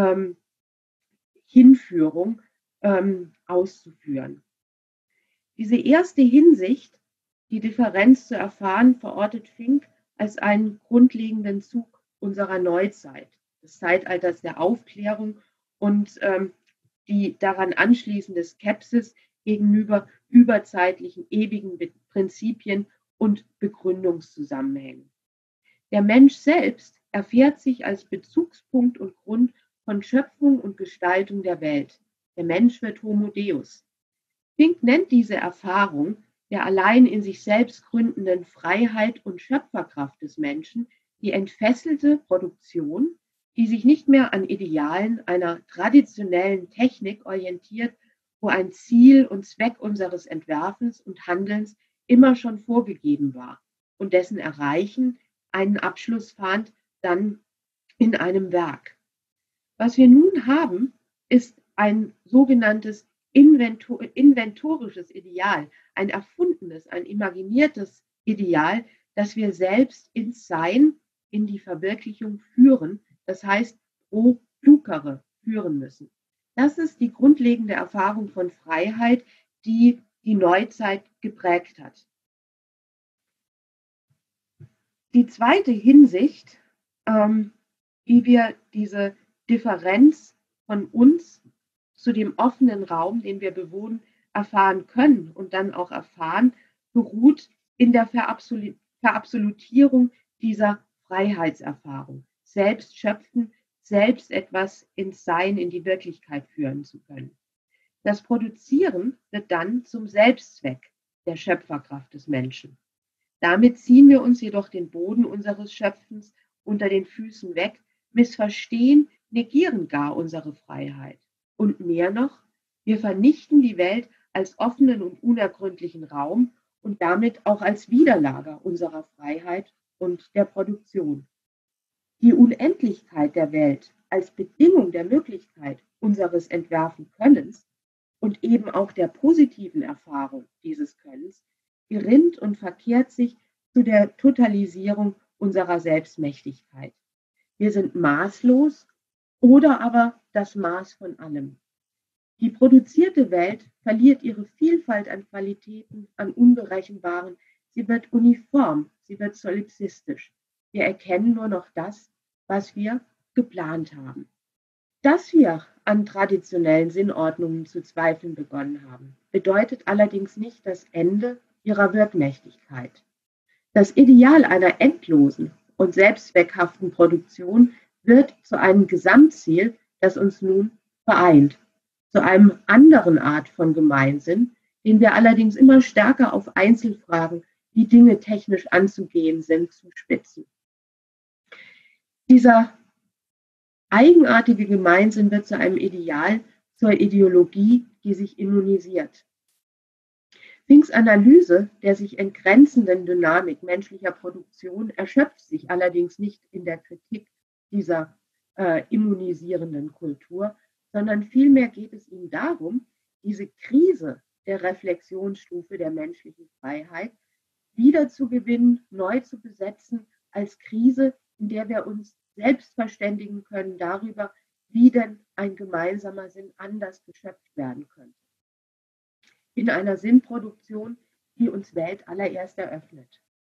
Hinführung auszuführen. Diese erste Hinsicht, die Differenz zu erfahren, verortet Fink als einen grundlegenden Zug unserer Neuzeit, des Zeitalters der Aufklärung und die daran anschließende Skepsis gegenüber überzeitlichen, ewigen Prinzipien und Begründungszusammenhängen. Der Mensch selbst erfährt sich als Bezugspunkt und Grund von Schöpfung und Gestaltung der Welt. Der Mensch wird Homo Deus. Fink nennt diese Erfahrung der allein in sich selbst gründenden Freiheit und Schöpferkraft des Menschen die entfesselte Produktion, die sich nicht mehr an Idealen einer traditionellen Technik orientiert, wo ein Ziel und Zweck unseres Entwerfens und Handelns immer schon vorgegeben war und dessen Erreichen einen Abschluss fand dann in einem Werk. Was wir nun haben, ist ein sogenanntes inventorisches Ideal, ein erfundenes, ein imaginiertes Ideal, das wir selbst ins Sein, in die Verwirklichung führen, das heißt pro lucere führen müssen. Das ist die grundlegende Erfahrung von Freiheit, die die Neuzeit geprägt hat. Die zweite Hinsicht, wie wir diese Differenz von uns zu dem offenen Raum, den wir bewohnen, erfahren können und dann auch erfahren, beruht in der Verabsolutierung dieser Freiheitserfahrung. Selbst schöpfen, selbst etwas ins Sein, in die Wirklichkeit führen zu können. Das Produzieren wird dann zum Selbstzweck der Schöpferkraft des Menschen. Damit ziehen wir uns jedoch den Boden unseres Schöpfens unter den Füßen weg, missverstehen, negieren gar unsere Freiheit. Und mehr noch, wir vernichten die Welt als offenen und unergründlichen Raum und damit auch als Widerlager unserer Freiheit und der Produktion. Die Unendlichkeit der Welt als Bedingung der Möglichkeit unseres Entwerfen-Könnens und eben auch der positiven Erfahrung dieses Könnens gerinnt und verkehrt sich zu der Totalisierung unserer Selbstmächtigkeit. Wir sind maßlos oder aber das Maß von allem. Die produzierte Welt verliert ihre Vielfalt an Qualitäten, an Unberechenbaren. Sie wird uniform, sie wird solipsistisch. Wir erkennen nur noch das, was wir geplant haben. Dass wir an traditionellen Sinnordnungen zu zweifeln begonnen haben, bedeutet allerdings nicht das Ende ihrer Wirkmächtigkeit. Das Ideal einer endlosen und selbstzweckhaften Produktion wird zu einem Gesamtziel, das uns nun vereint, zu einem anderen Art von Gemeinsinn, den wir allerdings immer stärker auf Einzelfragen, wie Dinge technisch anzugehen sind, zuspitzen. Dieser eigenartige Gemeinsinn wird zu einem Ideal, zur Ideologie, die sich immunisiert. Finks Analyse der sich entgrenzenden Dynamik menschlicher Produktion erschöpft sich allerdings nicht in der Kritik dieser immunisierenden Kultur, sondern vielmehr geht es ihm darum, diese Krise der Reflexionsstufe der menschlichen Freiheit wiederzugewinnen, neu zu besetzen als Krise, in der wir uns selbst verständigen können darüber, wie denn ein gemeinsamer Sinn anders geschöpft werden könnte. In einer Sinnproduktion, die uns Welt allererst eröffnet.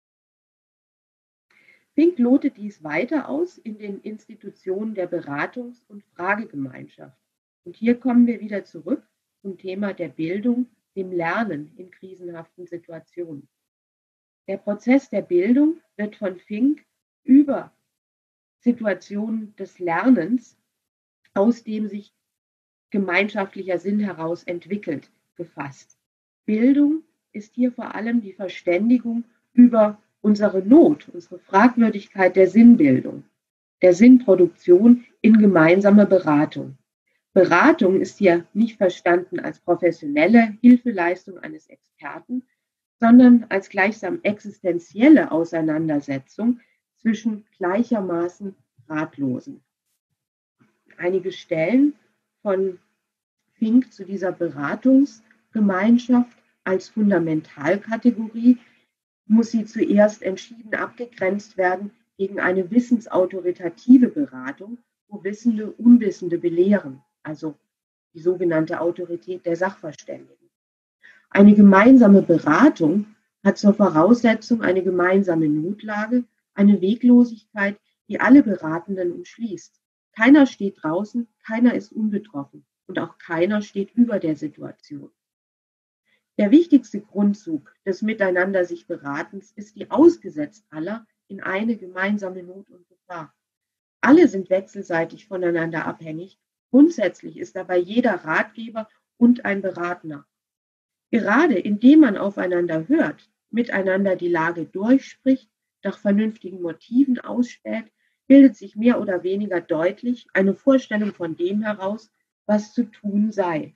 Fink lotet dies weiter aus in den Institutionen der Beratungs- und Fragegemeinschaft. Und hier kommen wir wieder zurück zum Thema der Bildung, dem Lernen in krisenhaften Situationen. Der Prozess der Bildung wird von Fink über Situationen des Lernens, aus dem sich gemeinschaftlicher Sinn heraus entwickelt, gefasst. Bildung ist hier vor allem die Verständigung über unsere Not, unsere Fragwürdigkeit der Sinnbildung, der Sinnproduktion in gemeinsamer Beratung. Beratung ist hier nicht verstanden als professionelle Hilfeleistung eines Experten, sondern als gleichsam existenzielle Auseinandersetzung zwischen gleichermaßen Ratlosen. Einige Stellen von Fink zu dieser Beratungsgemeinschaft als Fundamentalkategorie muss sie zuerst entschieden abgegrenzt werden gegen eine wissensautoritative Beratung, wo Wissende Unwissende belehren, also die sogenannte Autorität der Sachverständigen. Eine gemeinsame Beratung hat zur Voraussetzung eine gemeinsame Notlage, eine Weglosigkeit, die alle Beratenden umschließt. Keiner steht draußen, keiner ist unbetroffen und auch keiner steht über der Situation. Der wichtigste Grundzug des Miteinander sich Beratens ist die Ausgesetzt aller in eine gemeinsame Not und Gefahr. Alle sind wechselseitig voneinander abhängig. Grundsätzlich ist dabei jeder Ratgeber und ein Beratender. Gerade indem man aufeinander hört, miteinander die Lage durchspricht, nach vernünftigen Motiven ausspäht, bildet sich mehr oder weniger deutlich eine Vorstellung von dem heraus, was zu tun sei.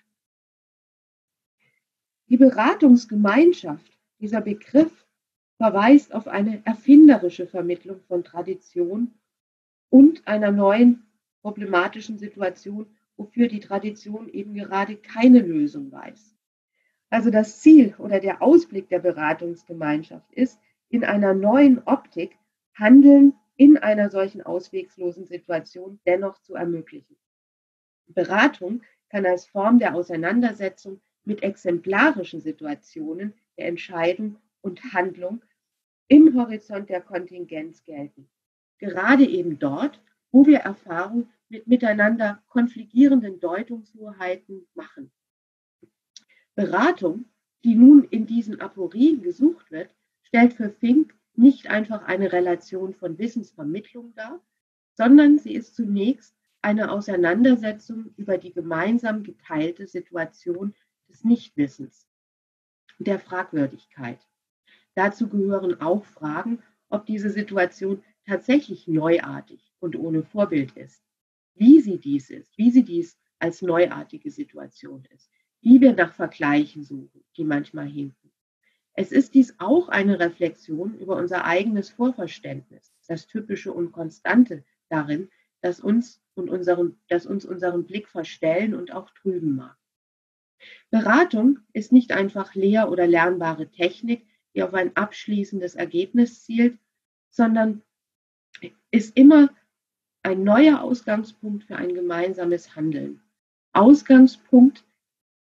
Die Beratungsgemeinschaft, dieser Begriff, verweist auf eine erfinderische Vermittlung von Tradition und einer neuen problematischen Situation, wofür die Tradition eben gerade keine Lösung weiß. Also das Ziel oder der Ausblick der Beratungsgemeinschaft ist, in einer neuen Optik Handeln in einer solchen ausweglosen Situation dennoch zu ermöglichen. Beratung kann als Form der Auseinandersetzung mit exemplarischen Situationen der Entscheidung und Handlung im Horizont der Kontingenz gelten. Gerade eben dort, wo wir Erfahrung mit miteinander konfligierenden Deutungshoheiten machen. Beratung, die nun in diesen Aporien gesucht wird, stellt für Fink nicht einfach eine Relation von Wissensvermittlung dar, sondern sie ist zunächst eine Auseinandersetzung über die gemeinsam geteilte Situation des Nichtwissens, der Fragwürdigkeit. Dazu gehören auch Fragen, ob diese Situation tatsächlich neuartig und ohne Vorbild ist, wie sie dies als neuartige Situation ist, wie wir nach Vergleichen suchen, die manchmal hinken. Es ist dies auch eine Reflexion über unser eigenes Vorverständnis, das Typische und Konstante darin, das uns unseren Blick verstellen und auch trüben mag. Beratung ist nicht einfach lehr- oder lernbare Technik, die auf ein abschließendes Ergebnis zielt, sondern ist immer ein neuer Ausgangspunkt für ein gemeinsames Handeln. Ausgangspunkt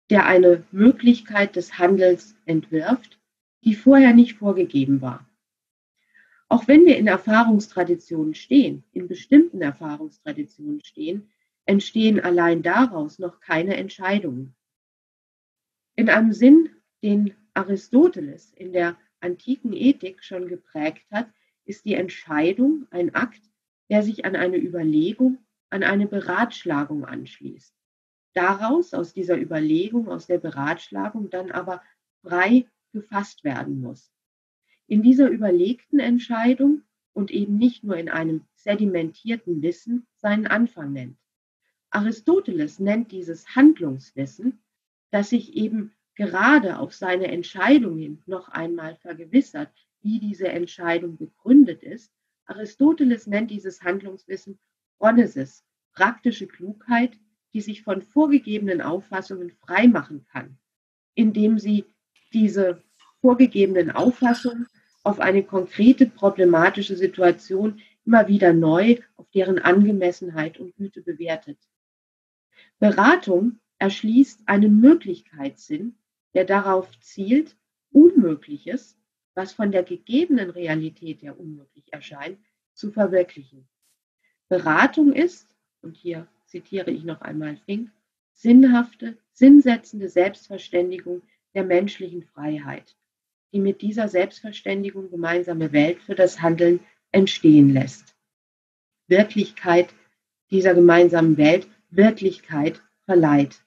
der eine Möglichkeit des Handelns entwirft, die vorher nicht vorgegeben war. Auch wenn wir in Erfahrungstraditionen stehen, in bestimmten Erfahrungstraditionen stehen, entstehen allein daraus noch keine Entscheidungen. In einem Sinn, den Aristoteles in der antiken Ethik schon geprägt hat, ist die Entscheidung ein Akt, der sich an eine Überlegung, an eine Beratschlagung anschließt. Daraus, aus dieser Überlegung, aus der Beratschlagung dann aber frei gefasst werden muss. In dieser überlegten Entscheidung und eben nicht nur in einem sedimentierten Wissen seinen Anfang nennt. Aristoteles nennt dieses Handlungswissen, das sich eben gerade auf seine Entscheidung hin noch einmal vergewissert, wie diese Entscheidung begründet ist. Aristoteles nennt dieses Handlungswissen Phronesis, praktische Klugheit, die sich von vorgegebenen Auffassungen freimachen kann, indem sie diese vorgegebenen Auffassungen auf eine konkrete problematische Situation immer wieder neu auf deren Angemessenheit und Güte bewertet. Beratung erschließt einen Möglichkeitssinn, der darauf zielt, Unmögliches, was von der gegebenen Realität her unmöglich erscheint, zu verwirklichen. Beratung ist, und hier zitiere ich noch einmal Fink, sinnhafte, sinnsetzende Selbstverständigung der menschlichen Freiheit, die mit dieser Selbstverständigung gemeinsame Welt für das Handeln entstehen lässt. Wirklichkeit dieser gemeinsamen Welt, Wirklichkeit verleiht.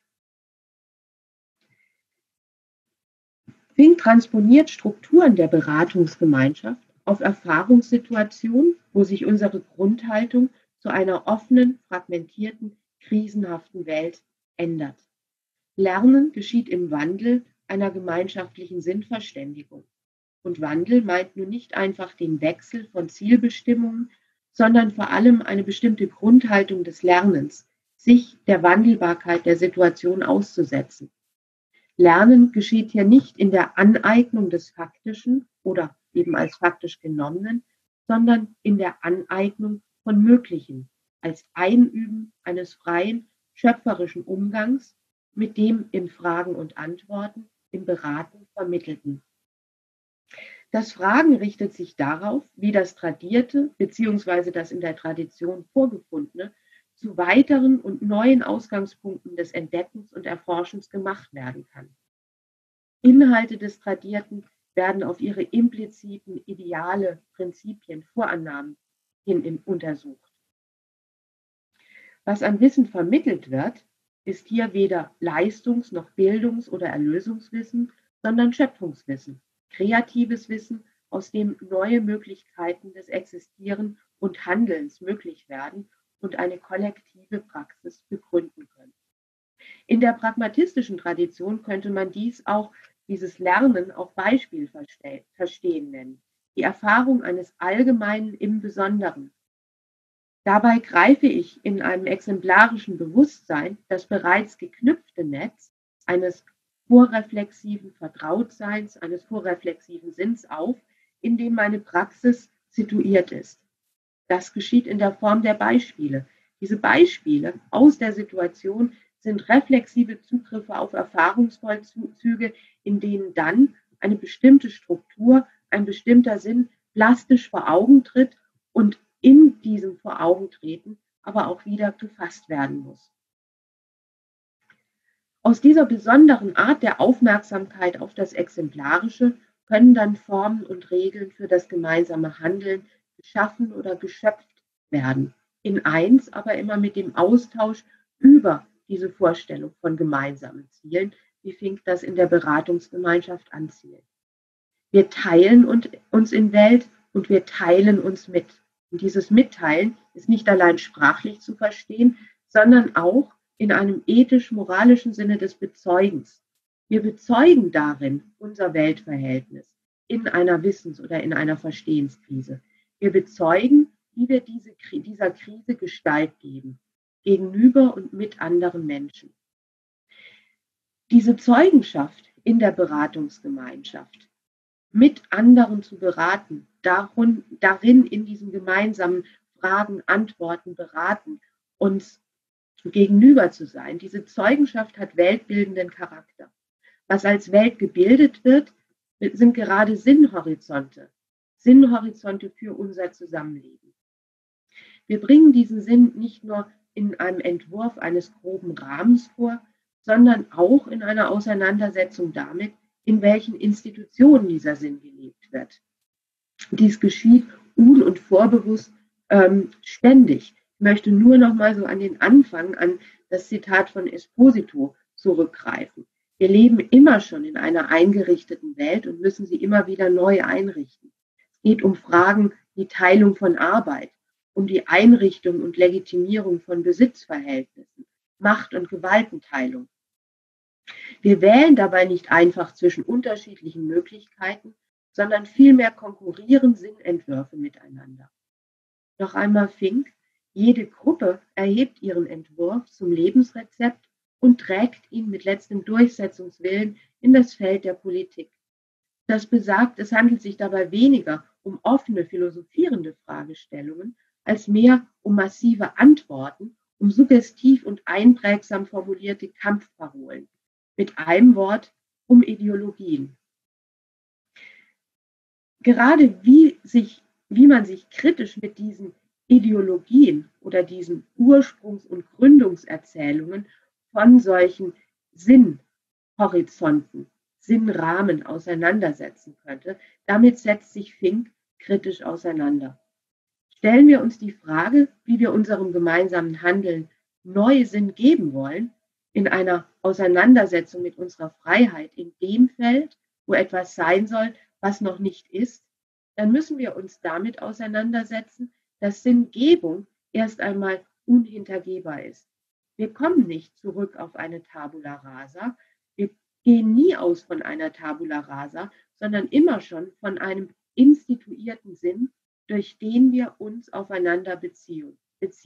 Fink transponiert Strukturen der Beratungsgemeinschaft auf Erfahrungssituationen, wo sich unsere Grundhaltung zu einer offenen, fragmentierten, krisenhaften Welt ändert. Lernen geschieht im Wandel einer gemeinschaftlichen Sinnverständigung. Und Wandel meint nun nicht einfach den Wechsel von Zielbestimmungen, sondern vor allem eine bestimmte Grundhaltung des Lernens, sich der Wandelbarkeit der Situation auszusetzen. Lernen geschieht hier nicht in der Aneignung des Faktischen oder eben als faktisch Genommenen, sondern in der Aneignung von Möglichen, als Einüben eines freien, schöpferischen Umgangs mit dem in Fragen und Antworten, im Beraten Vermittelten. Das Fragen richtet sich darauf, wie das Tradierte bzw. das in der Tradition Vorgefundene zu weiteren und neuen Ausgangspunkten des Entdeckens und Erforschens gemacht werden kann. Inhalte des Tradierten werden auf ihre impliziten Ideale, Prinzipien, Vorannahmen hin untersucht. Was an Wissen vermittelt wird, ist hier weder Leistungs- noch Bildungs- oder Erlösungswissen, sondern Schöpfungswissen, kreatives Wissen, aus dem neue Möglichkeiten des Existieren und Handelns möglich werden und eine kollektive Praxis begründen können. In der pragmatistischen Tradition könnte man dieses Lernen auch Beispiel verstehen nennen, die Erfahrung eines Allgemeinen im Besonderen. Dabei greife ich in einem exemplarischen Bewusstsein das bereits geknüpfte Netz eines vorreflexiven Vertrautseins, eines vorreflexiven Sinns auf, in dem meine Praxis situiert ist. Das geschieht in der Form der Beispiele. Diese Beispiele aus der Situation sind reflexive Zugriffe auf Erfahrungsvollzüge, in denen dann eine bestimmte Struktur, ein bestimmter Sinn plastisch vor Augen tritt und in diesem Vor-Augen-Treten aber auch wieder gefasst werden muss. Aus dieser besonderen Art der Aufmerksamkeit auf das Exemplarische können dann Formen und Regeln für das gemeinsame Handeln geschaffen oder geschöpft werden. In eins aber immer mit dem Austausch über diese Vorstellung von gemeinsamen Zielen, wie Fink das in der Beratungsgemeinschaft anzielt. Wir teilen uns in Welt und wir teilen uns mit. Und dieses Mitteilen ist nicht allein sprachlich zu verstehen, sondern auch in einem ethisch-moralischen Sinne des Bezeugens. Wir bezeugen darin unser Weltverhältnis in einer Wissens- oder in einer Verstehenskrise. Wir bezeugen, wie wir dieser Krise Gestalt geben, gegenüber und mit anderen Menschen. Diese Zeugenschaft in der Beratungsgemeinschaft, mit anderen zu beraten, darin in diesen gemeinsamen Fragen, Antworten beraten, uns gegenüber zu sein. Diese Zeugenschaft hat weltbildenden Charakter. Was als Welt gebildet wird, sind gerade Sinnhorizonte. Sinnhorizonte für unser Zusammenleben. Wir bringen diesen Sinn nicht nur in einem Entwurf eines groben Rahmens vor, sondern auch in einer Auseinandersetzung damit, in welchen Institutionen dieser Sinn gelebt wird. Dies geschieht un- und vorbewusst ständig. Ich möchte nur noch mal so an den Anfang, an das Zitat von Esposito zurückgreifen. Wir leben immer schon in einer eingerichteten Welt und müssen sie immer wieder neu einrichten. Es geht um Fragen wie Teilung von Arbeit, um die Einrichtung und Legitimierung von Besitzverhältnissen, Macht- und Gewaltenteilung. Wir wählen dabei nicht einfach zwischen unterschiedlichen Möglichkeiten, sondern vielmehr konkurrieren Sinnentwürfe miteinander. Noch einmal Fink: Jede Gruppe erhebt ihren Entwurf zum Lebensrezept und trägt ihn mit letztem Durchsetzungswillen in das Feld der Politik. Das besagt, es handelt sich dabei weniger um offene, philosophierende Fragestellungen, als mehr um massive Antworten, um suggestiv und einprägsam formulierte Kampfparolen. Mit einem Wort: um Ideologien. Gerade wie man sich kritisch mit diesen Ideologien oder diesen Ursprungs- und Gründungserzählungen von solchen Sinnhorizonten, Sinnrahmen auseinandersetzen könnte, damit setzt sich Fink kritisch auseinander. Stellen wir uns die Frage, wie wir unserem gemeinsamen Handeln neue Sinn geben wollen, in einer Auseinandersetzung mit unserer Freiheit in dem Feld, wo etwas sein soll, was noch nicht ist, dann müssen wir uns damit auseinandersetzen, dass Sinngebung erst einmal unhintergehbar ist. Wir kommen nicht zurück auf eine Tabula rasa, wir gehen nie aus von einer Tabula rasa, sondern immer schon von einem instituierten Sinn, durch den wir uns aufeinander beziehen.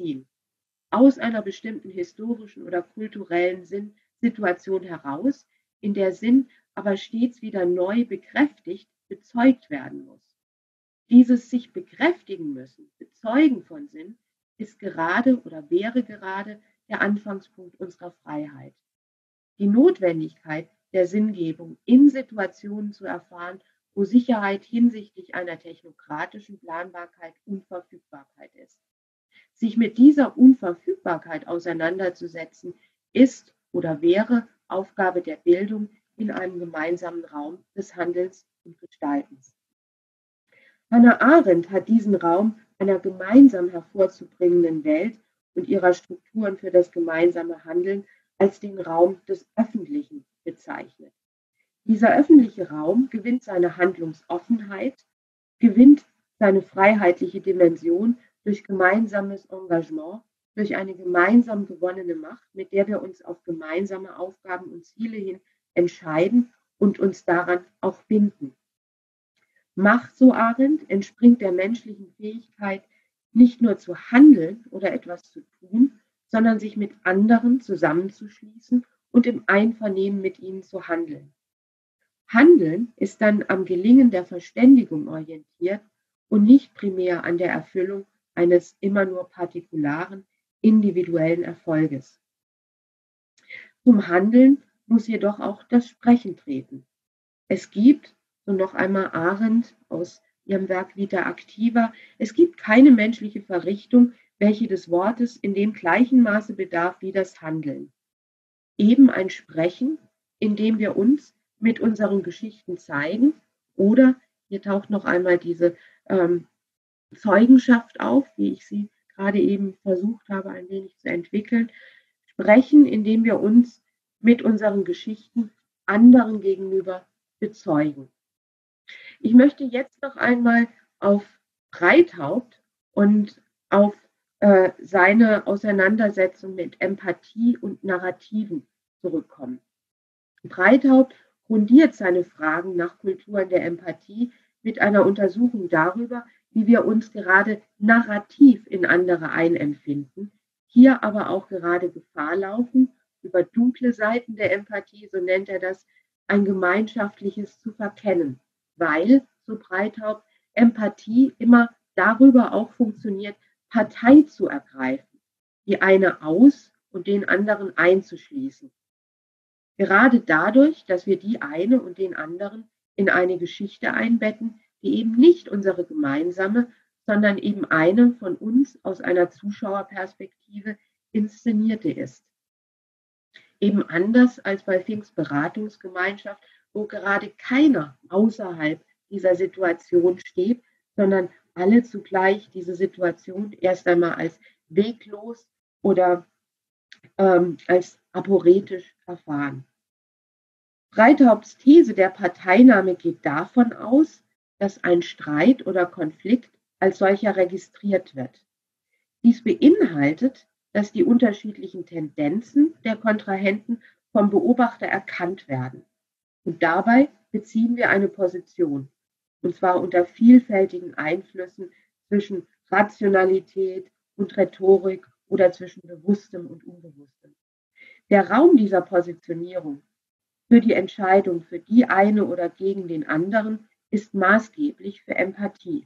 Aus einer bestimmten historischen oder kulturellen Situation heraus, in der Sinn aber stets wieder neu bekräftigt, bezeugt werden muss. Dieses sich bekräftigen müssen, Bezeugen von Sinn, ist gerade oder wäre gerade der Anfangspunkt unserer Freiheit. Die Notwendigkeit der Sinngebung in Situationen zu erfahren, wo Sicherheit hinsichtlich einer technokratischen Planbarkeit Unverfügbarkeit ist. Sich mit dieser Unverfügbarkeit auseinanderzusetzen, ist oder wäre Aufgabe der Bildung in einem gemeinsamen Raum des Handelns und Gestaltens. Hannah Arendt hat diesen Raum einer gemeinsam hervorzubringenden Welt und ihrer Strukturen für das gemeinsame Handeln als den Raum des Öffentlichen bezeichnet. Dieser öffentliche Raum gewinnt seine Handlungsoffenheit, gewinnt seine freiheitliche Dimension durch gemeinsames Engagement, durch eine gemeinsam gewonnene Macht, mit der wir uns auf gemeinsame Aufgaben und Ziele hin entscheiden und uns daran auch binden. Macht, so Arendt, entspringt der menschlichen Fähigkeit, nicht nur zu handeln oder etwas zu tun, sondern sich mit anderen zusammenzuschließen und im Einvernehmen mit ihnen zu handeln. Handeln ist dann am Gelingen der Verständigung orientiert und nicht primär an der Erfüllung eines immer nur partikularen, individuellen Erfolges. Zum Handeln muss jedoch auch das Sprechen treten. Es gibt, so noch einmal Arendt aus ihrem Werk Vita Activa, es gibt keine menschliche Verrichtung, welche des Wortes in dem gleichen Maße bedarf wie das Handeln. Eben ein Sprechen, in dem wir uns mit unseren Geschichten zeigen, oder hier taucht noch einmal diese Zeugenschaft auf, wie ich sie gerade eben versucht habe, ein wenig zu entwickeln. Sprechen, indem wir uns mit unseren Geschichten anderen gegenüber bezeugen. Ich möchte jetzt noch einmal auf Breithaupt und auf seine Auseinandersetzung mit Empathie und Narrativen zurückkommen. Breithaupt grundiert seine Fragen nach Kulturen der Empathie mit einer Untersuchung darüber, wie wir uns gerade narrativ in andere einempfinden, hier aber auch gerade Gefahr laufen, über dunkle Seiten der Empathie, so nennt er das, ein gemeinschaftliches zu verkennen, weil, so Breithaupt, Empathie immer darüber auch funktioniert, Partei zu ergreifen, die eine aus- und den anderen einzuschließen. Gerade dadurch, dass wir die eine und den anderen in eine Geschichte einbetten, die eben nicht unsere gemeinsame, sondern eben eine von uns aus einer Zuschauerperspektive inszenierte ist. Eben anders als bei Finks Beratungsgemeinschaft, wo gerade keiner außerhalb dieser Situation steht, sondern alle zugleich diese Situation erst einmal als weglos oder als aporetisch erfahren. Breithaupts These der Parteinahme geht davon aus, dass ein Streit oder Konflikt als solcher registriert wird. Dies beinhaltet, dass die unterschiedlichen Tendenzen der Kontrahenten vom Beobachter erkannt werden. Und dabei beziehen wir eine Position, und zwar unter vielfältigen Einflüssen zwischen Rationalität und Rhetorik oder zwischen Bewusstem und Unbewusstem. Der Raum dieser Positionierung für die Entscheidung für die eine oder gegen den anderen ist maßgeblich für Empathie.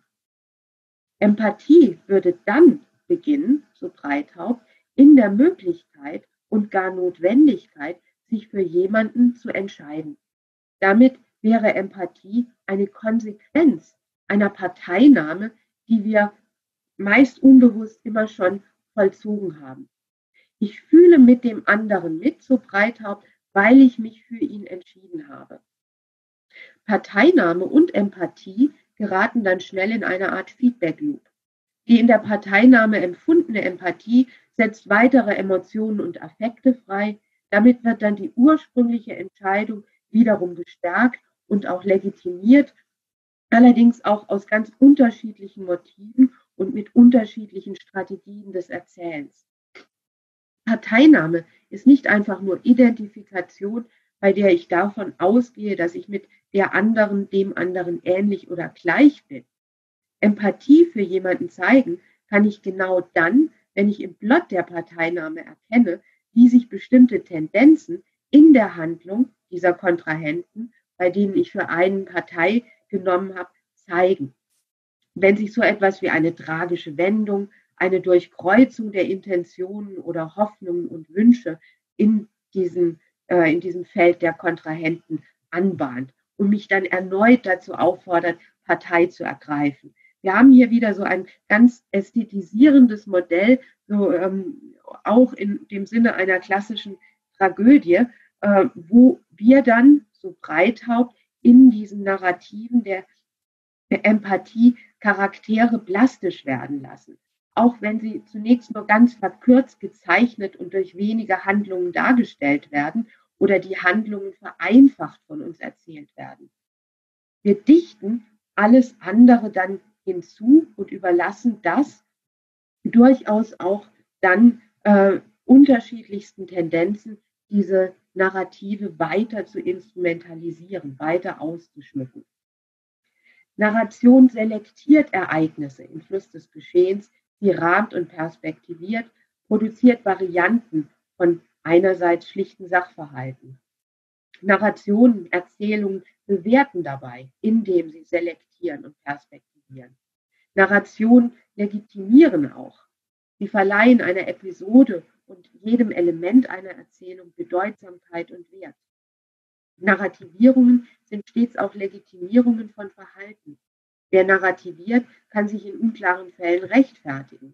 Empathie würde dann beginnen, so Breithaupt, in der Möglichkeit und gar Notwendigkeit, sich für jemanden zu entscheiden. Damit wäre Empathie eine Konsequenz einer Parteinahme, die wir meist unbewusst immer schon vollzogen haben. Ich fühle mit dem anderen mit, so Breithaupt, weil ich mich für ihn entschieden habe. Parteinahme und Empathie geraten dann schnell in eine Art Feedback-Loop. Die in der Parteinahme empfundene Empathie setzt weitere Emotionen und Affekte frei. Damit wird dann die ursprüngliche Entscheidung wiederum gestärkt und auch legitimiert, allerdings auch aus ganz unterschiedlichen Motiven und mit unterschiedlichen Strategien des Erzählens. Parteinahme ist nicht einfach nur Identifikation, bei der ich davon ausgehe, dass ich mit der anderen, dem anderen ähnlich oder gleich bin. Empathie für jemanden zeigen kann ich genau dann, wenn ich im Plot der Parteinahme erkenne, wie sich bestimmte Tendenzen in der Handlung dieser Kontrahenten, bei denen ich für einen Partei genommen habe, zeigen. Wenn sich so etwas wie eine tragische Wendung, eine Durchkreuzung der Intentionen oder Hoffnungen und Wünsche in diesem Feld der Kontrahenten anbahnt und mich dann erneut dazu auffordert, Partei zu ergreifen. Wir haben hier wieder so ein ganz ästhetisierendes Modell, so auch in dem Sinne einer klassischen Tragödie, wo wir dann, so Breithaupt, in diesen Narrativen der Empathie Charaktere plastisch werden lassen. Auch wenn sie zunächst nur ganz verkürzt gezeichnet und durch wenige Handlungen dargestellt werden oder die Handlungen vereinfacht von uns erzählt werden. Wir dichten alles andere dann hinzu und überlassen das durchaus auch dann unterschiedlichsten Tendenzen, diese Narrative weiter zu instrumentalisieren, weiter auszuschmücken. Narration selektiert Ereignisse im Fluss des Geschehens, sie rahmt und perspektiviert, produziert Varianten von einerseits schlichten Sachverhalten. Narrationen, Erzählungen bewerten dabei, indem sie selektieren und perspektivieren. Narrationen legitimieren auch. Sie verleihen einer Episode und jedem Element einer Erzählung Bedeutsamkeit und Wert. Narrativierungen sind stets auch Legitimierungen von Verhalten. Wer narrativiert, kann sich in unklaren Fällen rechtfertigen.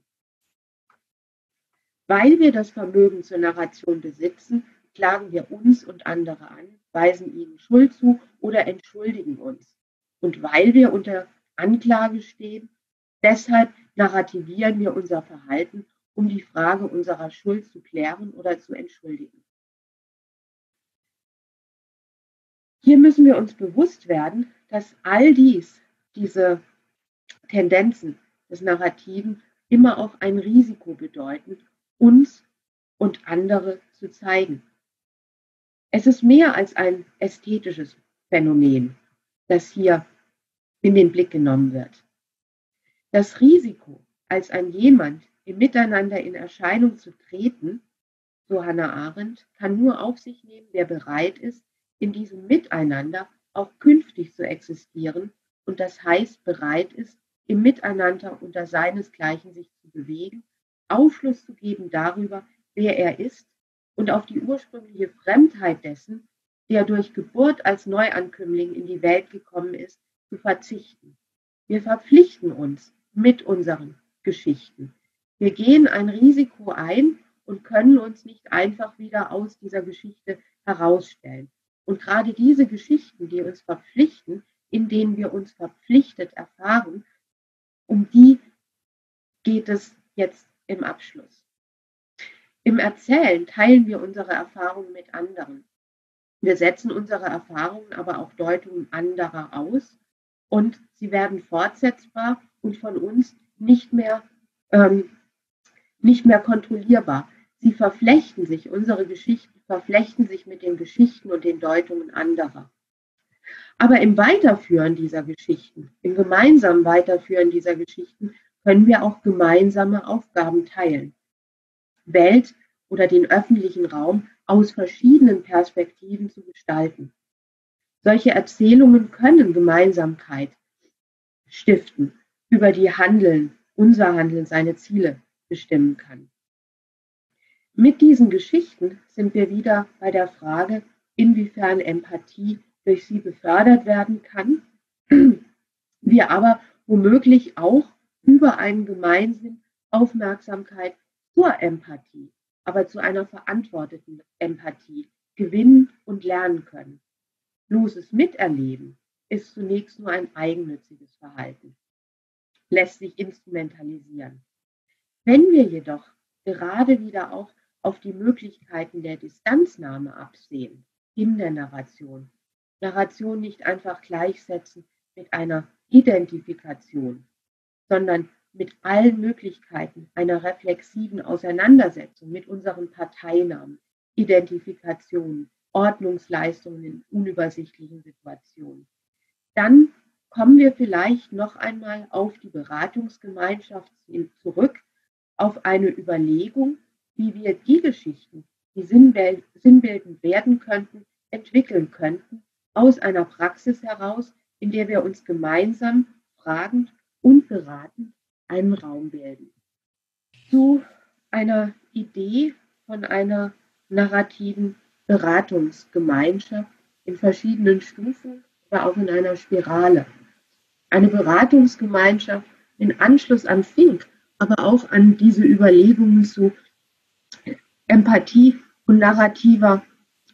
Weil wir das Vermögen zur Narration besitzen, klagen wir uns und andere an, weisen ihnen Schuld zu oder entschuldigen uns. Und weil wir unter Anklage stehen, deshalb narrativieren wir unser Verhalten, um die Frage unserer Schuld zu klären oder zu entschuldigen. Hier müssen wir uns bewusst werden, dass all diese Tendenzen des Narrativen, immer auch ein Risiko bedeuten, uns und andere zu zeigen. Es ist mehr als ein ästhetisches Phänomen, das hier in den Blick genommen wird. Das Risiko, als ein jemand im Miteinander in Erscheinung zu treten, so Hannah Arendt, kann nur auf sich nehmen, wer bereit ist, in diesem Miteinander auch künftig zu existieren und das heißt bereit ist, im Miteinander unter seinesgleichen sich zu bewegen, Aufschluss zu geben darüber, wer er ist und auf die ursprüngliche Fremdheit dessen, der durch Geburt als Neuankömmling in die Welt gekommen ist, zu verzichten. Wir verpflichten uns mit unseren Geschichten. Wir gehen ein Risiko ein und können uns nicht einfach wieder aus dieser Geschichte herausstellen. Und gerade diese Geschichten, die uns verpflichten, in denen wir uns verpflichtet erfahren, um die geht es jetzt im Abschluss. Im Erzählen teilen wir unsere Erfahrungen mit anderen. Wir setzen unsere Erfahrungen, aber auch Deutungen anderer aus und sie werden fortsetzbar und von uns nicht mehr kontrollierbar. Sie verflechten sich, unsere Geschichten verflechten sich mit den Geschichten und den Deutungen anderer. Aber im Weiterführen dieser Geschichten, im gemeinsamen Weiterführen dieser Geschichten, können wir auch gemeinsame Aufgaben teilen. Welt oder den öffentlichen Raum aus verschiedenen Perspektiven zu gestalten. Solche Erzählungen können Gemeinsamkeit stiften, über die unser Handeln seine Ziele bestimmen kann. Mit diesen Geschichten sind wir wieder bei der Frage, inwiefern Empathie durch sie befördert werden kann, wir aber womöglich auch über einen Gemeinsinn Aufmerksamkeit zur Empathie, aber zu einer verantworteten Empathie gewinnen und lernen können. Bloßes Miterleben ist zunächst nur ein eigennütziges Verhalten, lässt sich instrumentalisieren. Wenn wir jedoch gerade wieder auch auf die Möglichkeiten der Distanznahme absehen in der Narration nicht einfach gleichsetzen mit einer Identifikation, sondern mit allen Möglichkeiten einer reflexiven Auseinandersetzung mit unseren Parteinamen, Identifikationen, Ordnungsleistungen in unübersichtlichen Situationen. Dann kommen wir vielleicht noch einmal auf die Beratungsgemeinschaft zurück, auf eine Überlegung, wie wir die Geschichten, die sinnbildend werden könnten, entwickeln könnten, aus einer Praxis heraus, in der wir uns gemeinsam, fragend und beratend einen Raum bilden. Zu einer Idee von einer narrativen Beratungsgemeinschaft in verschiedenen Stufen oder auch in einer Spirale. Eine Beratungsgemeinschaft in Anschluss an Fink, aber auch an diese Überlegungen zu Empathie und narrativer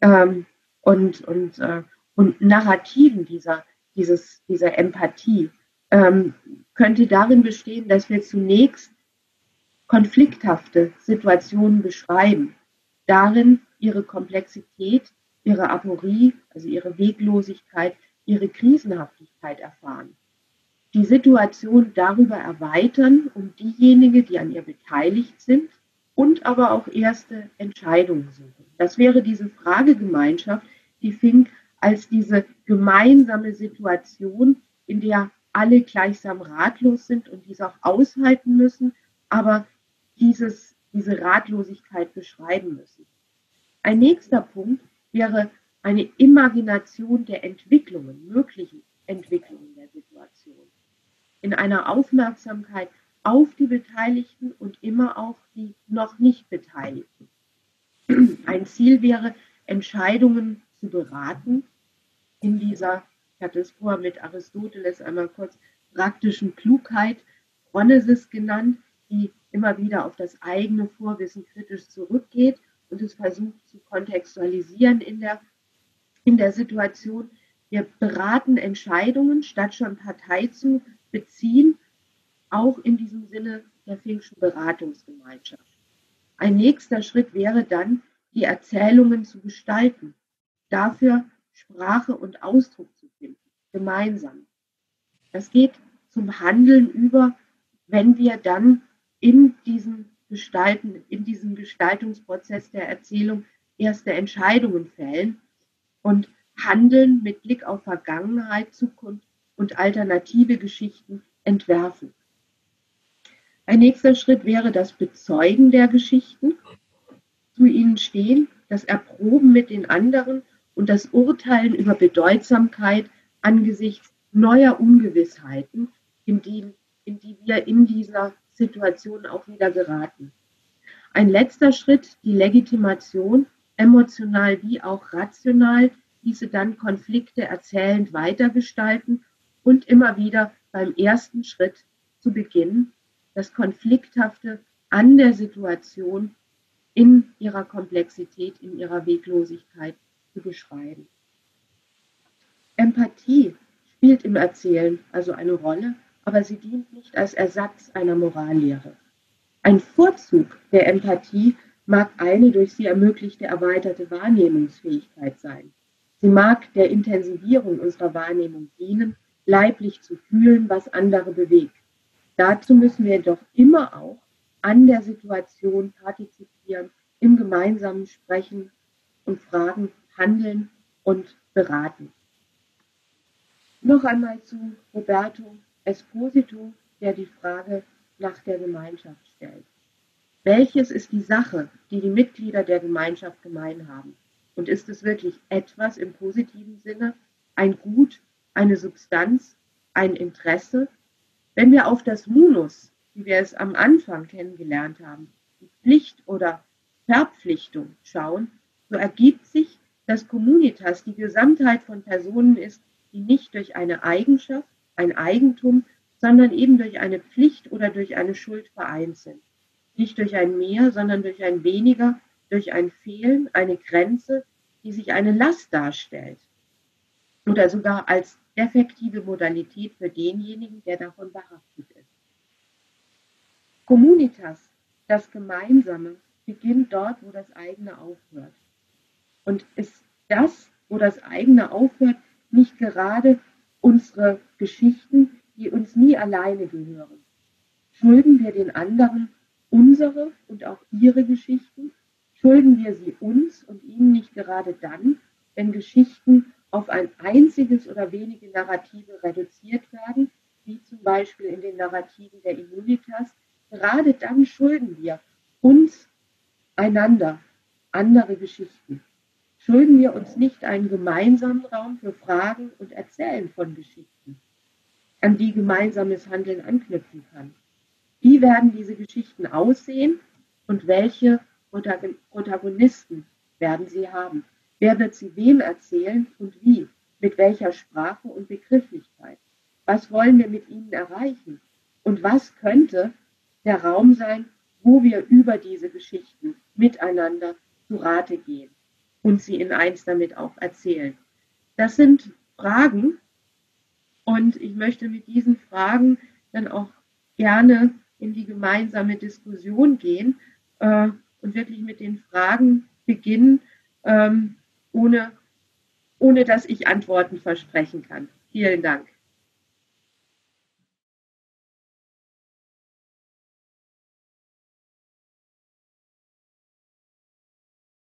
und Narrativen dieser Empathie könnte darin bestehen, dass wir zunächst konflikthafte Situationen beschreiben, darin ihre Komplexität, ihre Aporie, also ihre Weglosigkeit, ihre Krisenhaftigkeit erfahren. Die Situation darüber erweitern um diejenigen, die an ihr beteiligt sind und aber auch erste Entscheidungen suchen. Das wäre diese Fragegemeinschaft, die Fink als diese gemeinsame Situation, in der alle gleichsam ratlos sind und dies auch aushalten müssen, aber diese Ratlosigkeit beschreiben müssen. Ein nächster Punkt wäre eine Imagination der Entwicklungen, möglichen Entwicklungen der Situation. In einer Aufmerksamkeit auf die Beteiligten und immer auch die noch nicht Beteiligten. Ein Ziel wäre, Entscheidungen zu beraten in dieser, ich hatte es vorher mit Aristoteles einmal kurz, praktischen Klugheit, Phronesis genannt, die immer wieder auf das eigene Vorwissen kritisch zurückgeht und es versucht zu kontextualisieren in der Situation. Wir beraten Entscheidungen, statt schon Partei zu beziehen, auch in diesem Sinne der Finkschen Beratungsgemeinschaft. Ein nächster Schritt wäre dann, die Erzählungen zu gestalten, dafür Sprache und Ausdruck zu finden, gemeinsam. Das geht zum Handeln über, wenn wir dann in diesem Gestaltungsprozess der Erzählung erste Entscheidungen fällen und handeln mit Blick auf Vergangenheit, Zukunft und alternative Geschichten entwerfen. Ein nächster Schritt wäre das Bezeugen der Geschichten, zu ihnen stehen, das Erproben mit den anderen und das Urteilen über Bedeutsamkeit angesichts neuer Ungewissheiten, in die wir in dieser Situation auch wieder geraten. Ein letzter Schritt, die Legitimation, emotional wie auch rational, hieße dann Konflikte erzählend weitergestalten und immer wieder beim ersten Schritt zu beginnen, das Konflikthafte an der Situation in ihrer Komplexität, in ihrer Weglosigkeit zu beschreiben. Empathie spielt im Erzählen also eine Rolle, aber sie dient nicht als Ersatz einer Morallehre. Ein Vorzug der Empathie mag eine durch sie ermöglichte erweiterte Wahrnehmungsfähigkeit sein. Sie mag der Intensivierung unserer Wahrnehmung dienen, leiblich zu fühlen, was andere bewegt. Dazu müssen wir jedoch immer auch an der Situation partizipieren, im gemeinsamen Sprechen und Fragen handeln und beraten. Noch einmal zu Roberto Esposito, der die Frage nach der Gemeinschaft stellt. Welches ist die Sache, die die Mitglieder der Gemeinschaft gemein haben? Und ist es wirklich etwas im positiven Sinne, ein Gut, eine Substanz, ein Interesse? Wenn wir auf das Munus, wie wir es am Anfang kennengelernt haben, die Pflicht oder Verpflichtung schauen, so ergibt sich, dass Communitas die Gesamtheit von Personen ist, die nicht durch eine Eigenschaft, ein Eigentum, sondern eben durch eine Pflicht oder durch eine Schuld vereint sind. Nicht durch ein Mehr, sondern durch ein Weniger, durch ein Fehlen, eine Grenze, die sich eine Last darstellt oder sogar als effektive Modalität für denjenigen, der davon behaftet ist. Communitas, das Gemeinsame, beginnt dort, wo das eigene aufhört. Und ist das, wo das eigene aufhört, nicht gerade unsere Geschichten, die uns nie alleine gehören? Schulden wir den anderen unsere und auch ihre Geschichten? Schulden wir sie uns und ihnen nicht gerade dann, wenn Geschichten auf ein einziges oder wenige Narrative reduziert werden, wie zum Beispiel in den Narrativen der Immunitas? Gerade dann schulden wir uns einander andere Geschichten. Schulden wir uns nicht einen gemeinsamen Raum für Fragen und Erzählen von Geschichten, an die gemeinsames Handeln anknüpfen kann? Wie werden diese Geschichten aussehen und welche Protagonisten werden sie haben? Wer wird sie wem erzählen und wie? Mit welcher Sprache und Begrifflichkeit? Was wollen wir mit ihnen erreichen? Und was könnte der Raum sein, wo wir über diese Geschichten miteinander zu Rate gehen und sie in eins damit auch erzählen? Das sind Fragen, und ich möchte mit diesen Fragen dann auch gerne in die gemeinsame Diskussion gehen und wirklich mit den Fragen beginnen, ohne dass ich Antworten versprechen kann. Vielen Dank.